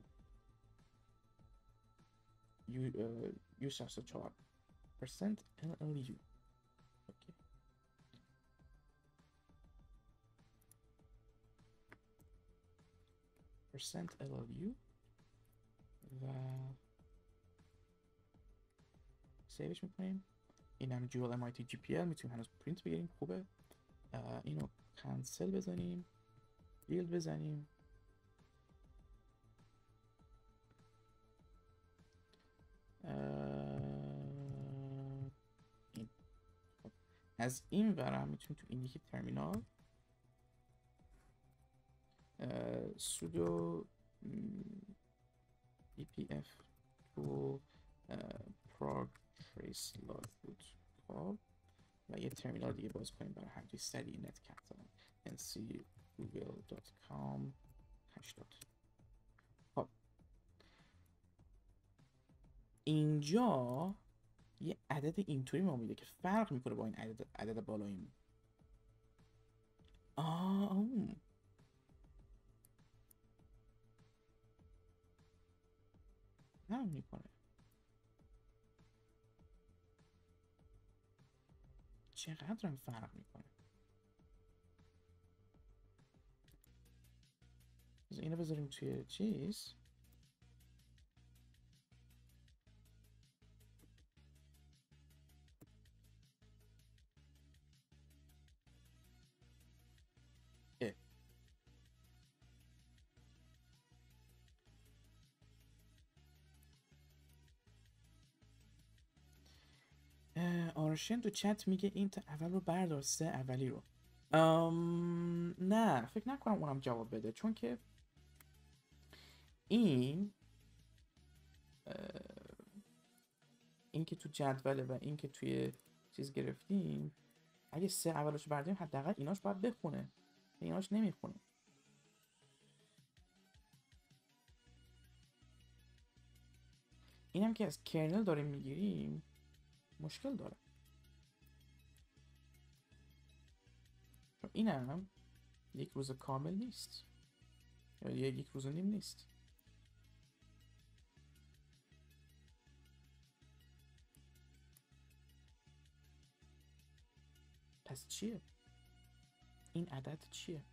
Speaker 1: use as a chart percent llu. okay. percent llu و سیوش میکنیم. اینم جول mit gpl میتونیم هنوز پرینت بگیریم. خوبه. اینو کنسل بزنیم بیلد بزنیم. این خب. از این ورم میتونیم تو این یکی ترمینال sudo bpf to prog trace log بود. خب و یه ترمینال دیگه باز کنیم برای همچنین سریع نتکت زدن nc google دات کام هشتاد. خب اینجا یه عدد اینطوری ما میده که فرق میکنه با این عدد عدد بالاییمون. آه نه میکنه. چقدر هم فرق میکنه. اینو بذاریم توی چیز. آرشن تو چت میگه این تا اول رو بردار، سه اولی رو. ام... نه فکر نکنم اونم جواب بده، چون که این این که تو جدوله و این که توی چیز گرفتیم، اگه سه اولش برداریم حداقل ایناش باید بخونه، ایناش نمیخونه. اینم که از کرنل داریم میگیریم مشکل داره، چون اینم یک روز کامل نیست یا یک روز نیم نیست. پس چیه؟ این عدد چیه؟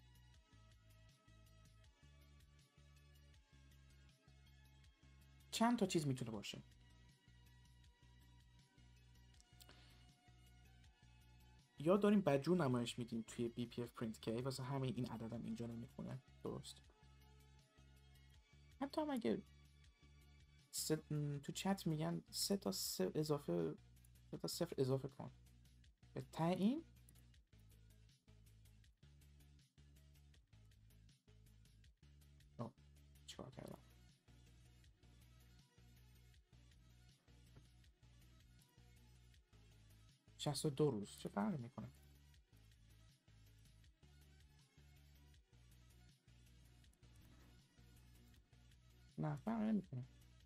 Speaker 1: چند تا چیز میتونه باشه. یا داریم بدجور نمایش میدیم توی بی پی اف پرینت کی واسه همین این عددم اینجا نمیخونه. درست. حتی هم اگه تو چت میگن سه تا سه اضافه سه تا صفر اضافه کن به ته این، آه چیکار کردم؟ شصت و دو روز چه فرقی میکنه؟ نه فرق نمیکنه.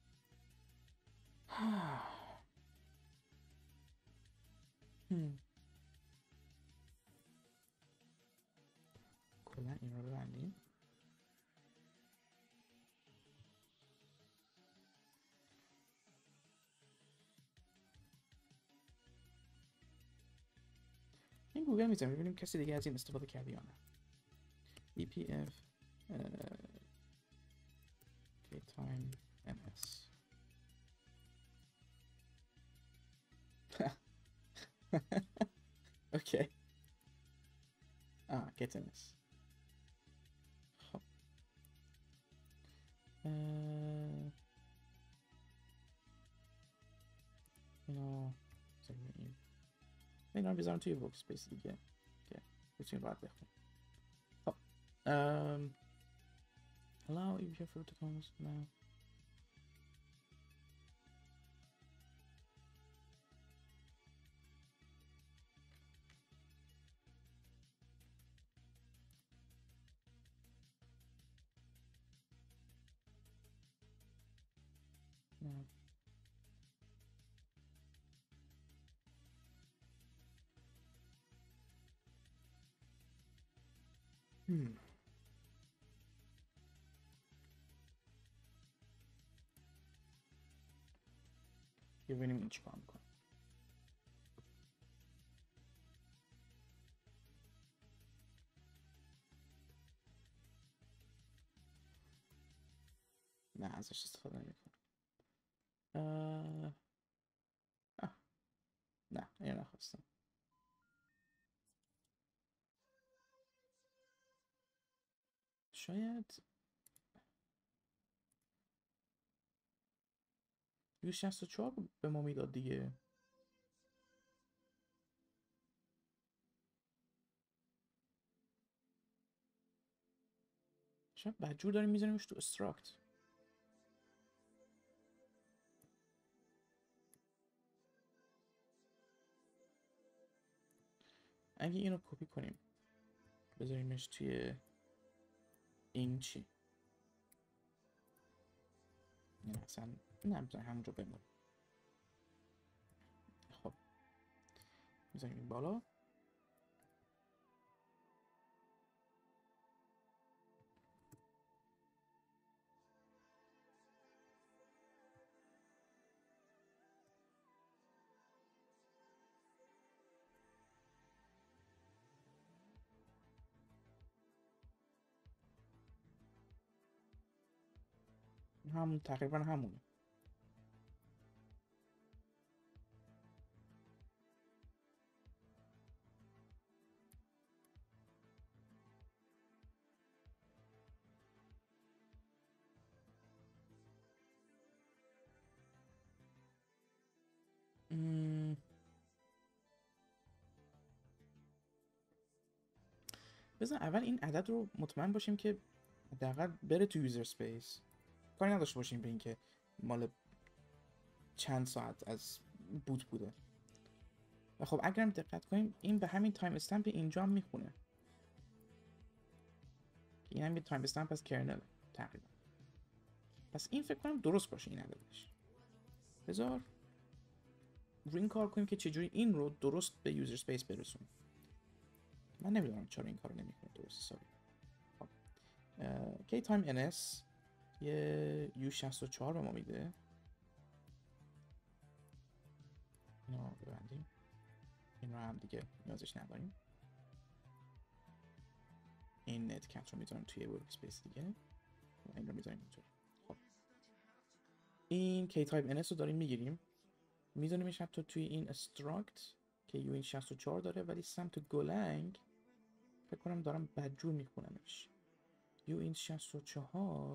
Speaker 1: کلا این رو ببندیم. این گوگل میزنیم ببینیم کسی دیگه از این استفاده کرده یا نه. بی پی اف K-Time ام اس. اوکی. آه get ام اس. خب اینا بذاریم این اینا رو بذارم توی ورک اسپیس دیگه که بتونیم راحت بخونیم. خب um, allow if you prefer to come now. No. Hmm. ببینیم این چیکار میکنه. نه ازش استفاده نمیکنه. آه. آه. نه اینو نخواستم. شاید یو شصت و چهار به ما میداد دیگه. شاید بدجور داریم میذاریمش تو استراکت. اگه اینو کپی کنیم بذاریمش توی این چی؟ این اصلا نه میتونم همونجا بمونه. خب میذاریم این بالا. همون تقریبا همونه. م... بذار اول این عدد رو مطمئن باشیم که حداقل بره تو یوزر اسپیس. کاری نداشته باشیم به اینکه مال چند ساعت از بوت بوده. و خب اگرم دقت کنیم این به همین تایم استمپ اینجا هم میخونه. این هم یه تایم استمپ از کرنل تقریبا. پس این فکر کنم درست باشه این عددش. بذار روی این کار کنیم که چجوری این رو درست به یوزر اسپیس برسونیم. من نمیدونم چرا این کارو نمیکنه درست حسابی. خب کی تایم ان اس یه یو شصت و چهار به ما میده. اینو ببندیم. این رو هم دیگه نیازش نداریم. این نت کت رو میذارم توی ورک اسپیس دیگه و این رو میذاریم اینجا. خب این کی تایپ ان اس رو داریم میگیریم، میذاریمش حتی توی این استراکت که یو این شصت و چهار داره، ولی سمت گولنگ فکر کنم دارم بدجور میخونمش. یو این شصت و چهار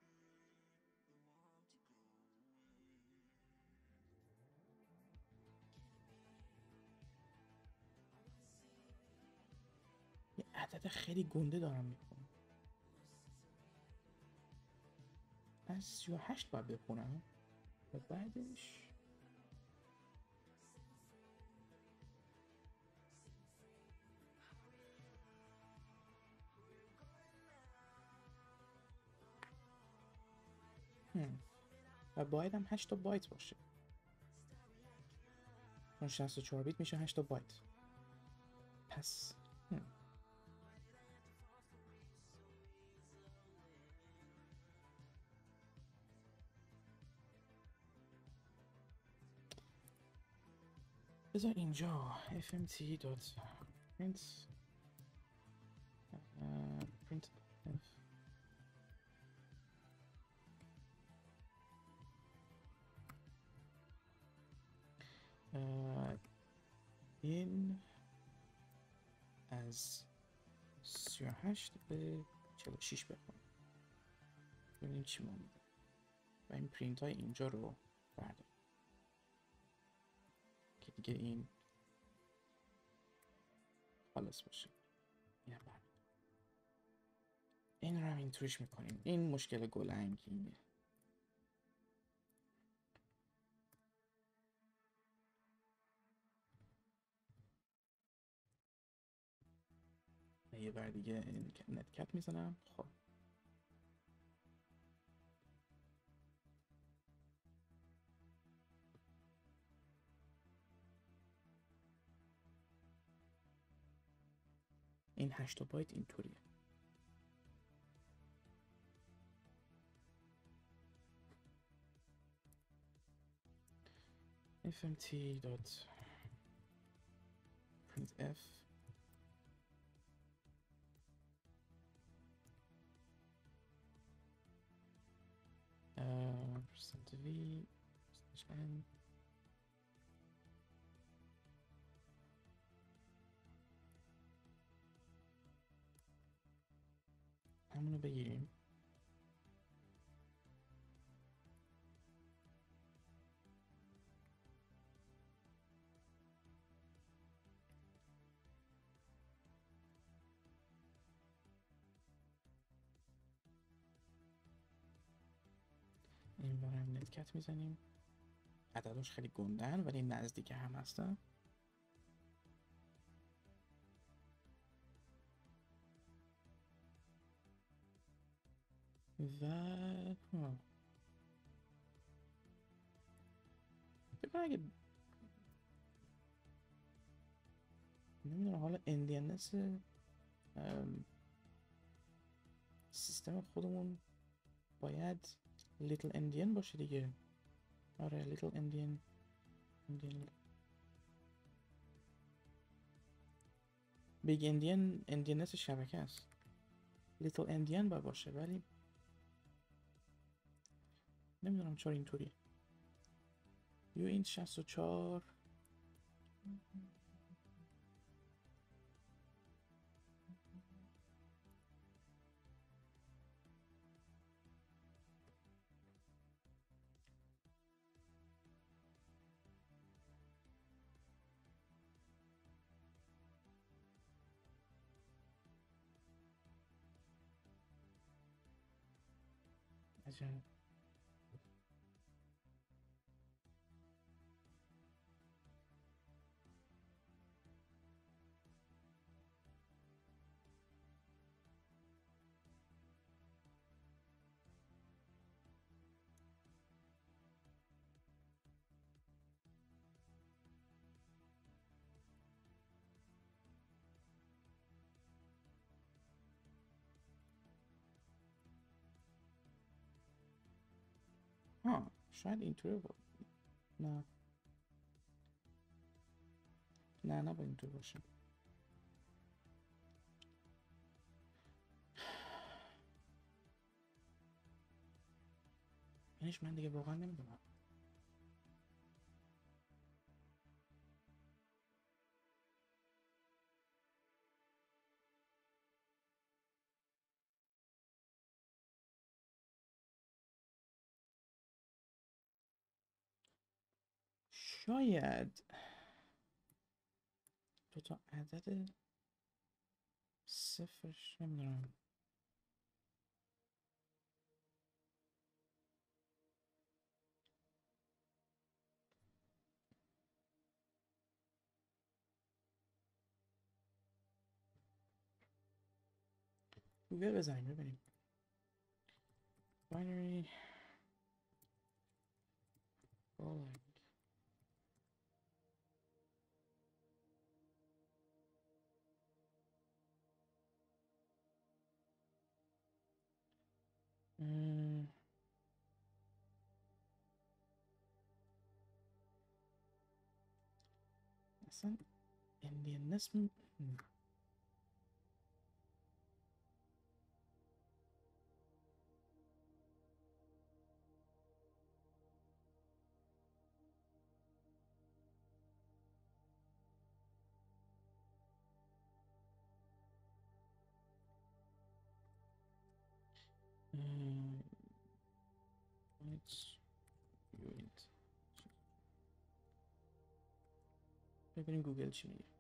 Speaker 1: یه عدد خیلی گنده دارم میخونم. از سی و هشت باید بخونم و بعدش هم. و باید هم هشت تا بایت باشه، چون شصت و چهار بیت میشه هشت تا بایت. پس هم. بذار اینجا fmt.print print این از سی و هشت به چهل و شش بخونم ببینیم چی ما میده و این پرینت های اینجا رو بردارم که دیگه این خالص باشه. این هم بردارم. این رو هم اینطوریش میکنیم. این مشکل گلنگینه. یه بر دیگه این نتکت میزنم. خب این هشت بایت اینطوریه. fmt.printf uh, percent v n همونو بگیریم. این برم نتکت میزنیم. عدداش خیلی گندن ولی نزدیک هم هستن. و فکر کنم اگه نمیدونم حالا اندینس سیستم خودمون باید لیتل اندین باشه دیگه. آره لیتل اندین اندین بیگ اندین اندینس شبکه است. لیتل اندین باید باشه ولی نمیدونم چرا اینطوری. یو این شصت و چهار عجب. ها شاید اینطوری بود. نه نه نه با اینطور باشه. اینش من دیگه واقعا نمیدونم. شاید دو تا عدد صفرش نمیدونم. گوگل بزنیم ببینیم. binary Golang م، اصلا اندینس م- م. م، units unit. ببینیم گوگل چی میگه.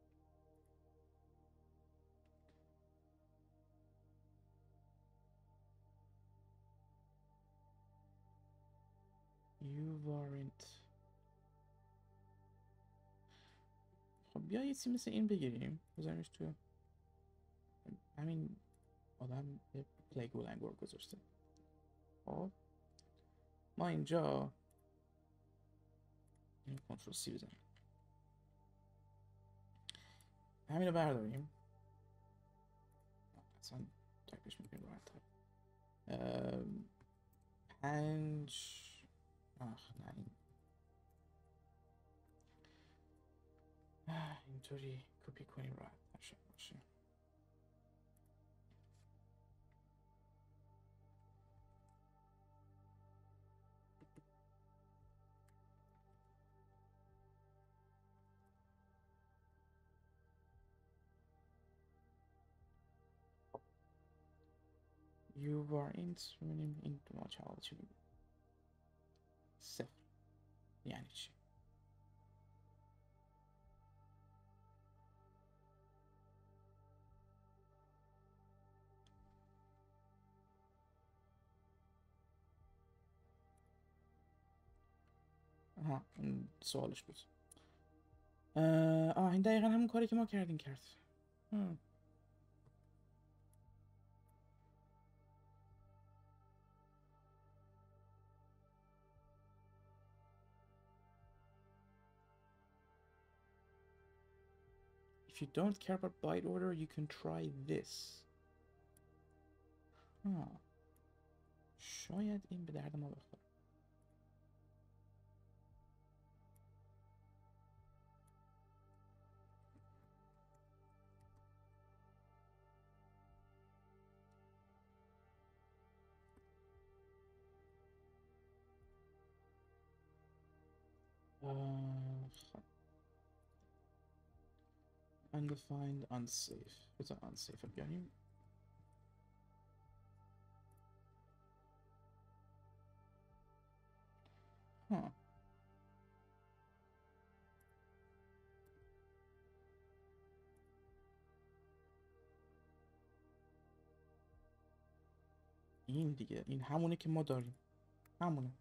Speaker 1: you warrant. خب بیا یه چیزی مثل این بگیریم بذاریمش تو همین. آدم یه پلی گولنگ ورک گذاشته. خب ما اینجا این کنترل سی بزنیم همین رو برداریم. اصلا تایپش میکنیم راحت تر. پنج آخ نه این اینطوری کپی کنیم راحت تر باشه. you warrant. ببینیم این دو ما جواب چی میده. صفر یعنی چی؟ آها این سوالش بود. اه آه، این دقیقا همون کاری که ما کردیم کرد. اه. you don't care about byte order you can try this. ها. شاید این به درد ما بخوره. خب. undefined unsafe. بذار unsafe بیاریم. ها. این دیگه این همونه که ما داریم. همونه.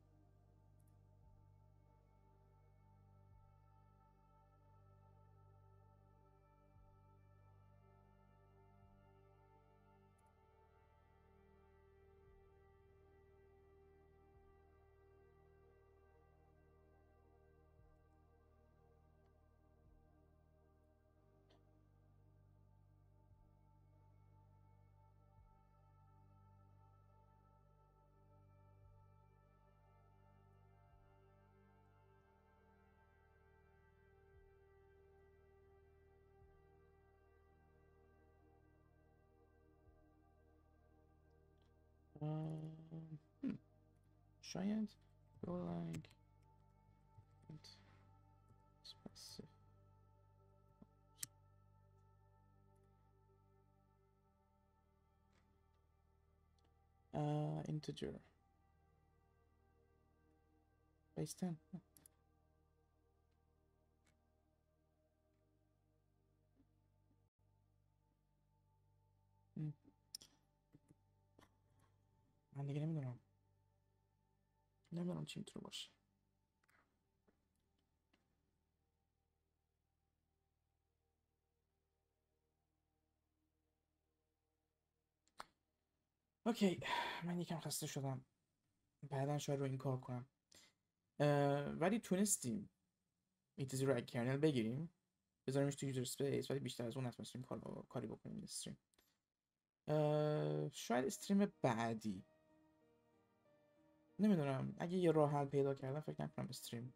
Speaker 1: هم. شاید Golang specific uh, integer base ten. هم. من دیگه نمیدونم نمیدونم چی میتونه باشه. اوکی من یکم خسته شدم، بعدا شاید رو این کار کنم. ولی تونستیم این چیزی رو از کرنل بگیریم بذاریمش تو یوزر اسپیس، ولی بیشتر از اون نتونستیم کار کاری بکنیم این استریم. شاید استریم بعدی نمیدونم اگه یه راه حل پیدا کردم فکر نکنم استریم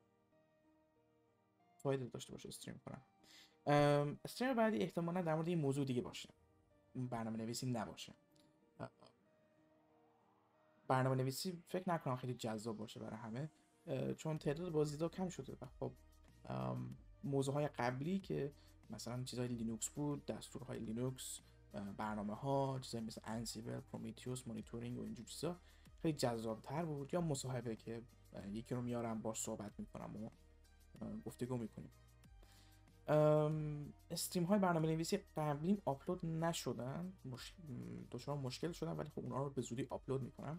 Speaker 1: فایده داشته باشه استریم کنم. استریم بعدی احتمالا در مورد این موضوع دیگه باشه، برنامه نویسی نباشه. برنامه نویسی فکر نکنم خیلی جذاب باشه برای همه، چون تعداد بازدیدا کم شده و خب موضوع های قبلی که مثلا چیزهای لینوکس بود، دستورهای لینوکس، برنامه ها، چیزایی مثل انسیبل، پرومیتیوس، مانیتورینگ و اینجور چیزا خیلی جذاب تر بود، یا مصاحبه که یکی رو میارم باش صحبت میکنم و گفتگو میکنیم. استریم های برنامه نویسی قبلیم آپلود نشدن، مش... دچار مشکل شدن، ولی خب اونا رو به زودی آپلود میکنم.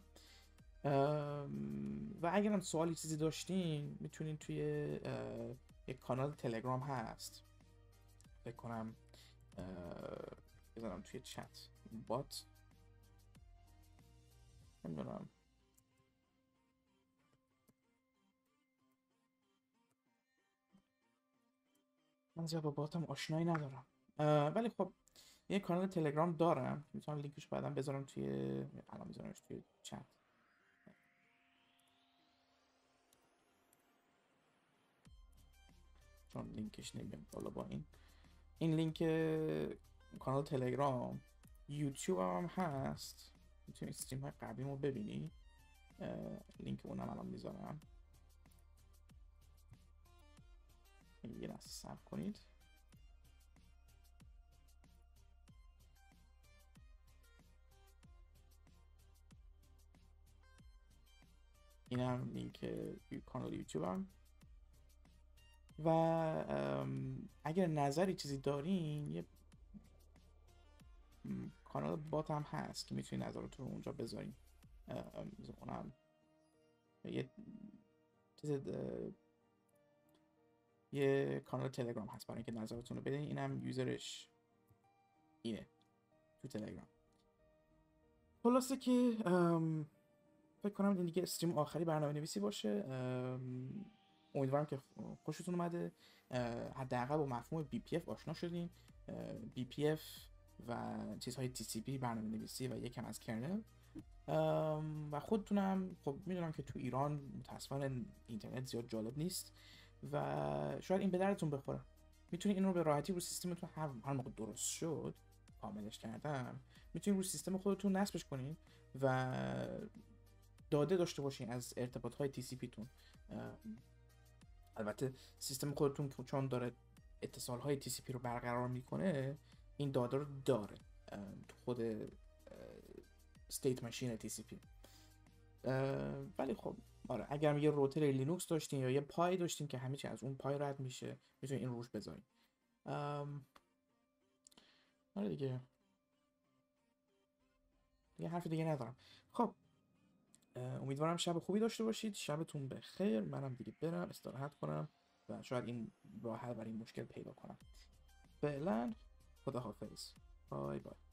Speaker 1: و اگرم سوالی چیزی داشتین میتونین توی یک کانال تلگرام هست فکر کنم بذارم توی چت بات، نمیدونم من زیاد با باتم آشنایی ندارم، ولی خب یه کانال تلگرام دارم میتونم لینکش بعدم بذارم توی الان بذارمش توی چت. چون لینکش نمیاد بالا با این این لینک کانال تلگرام. یوتیوب هم هست میتونی استریم های قبلیمو ببینی، لینک اونم الان میذارم، یه لحظه صبر کنید. اینم لینک کانال یوتیوبم. و اگر نظری چیزی دارین یه کانال بات هم هست که میتونین نظراتون رو اونجا بذارین. اونم یه چیز یه کانال تلگرام هست برای اینکه نظراتون رو بدین، اینم یوزرش اینه تو تلگرام. خلاصه که فکر کنم این دیگه استریم آخری برنامه نویسی باشه. امیدوارم که خوشتون اومده، حداقل با مفهوم بی پی اف آشنا شدین بی پی اف و چیزهای تی سی پی برنامه نویسی و یکم از کرنل. و خودتونم خب میدونم که تو ایران متاسفانه اینترنت زیاد جالب نیست و شاید این به دردتون بخوره. میتونید این رو به راحتی رو سیستمتون هر هر موقع درست شد، کاملش کردم، میتونید رو سیستم خودتون نصبش کنین و داده داشته باشین از ارتباط های تی سی پی تون. البته سیستم خودتون که چون داره اتصال های تی سی پی رو برقرار میکنه، این داده رو داره تو خود استیت ماشین تی سی پی. ولی خب آره، اگر یه روتر لینوکس داشتین یا یه پای داشتین که همه چی از اون پای رد میشه، میتونین این روش بذارین. آره دیگه دیگه حرف دیگه ندارم. خب امیدوارم شب خوبی داشته باشید. شبتون بخیر. منم دیگه برم استراحت کنم و شاید این راه حل برای این مشکل پیدا کنم. فعلا خداحافظ. بای بای.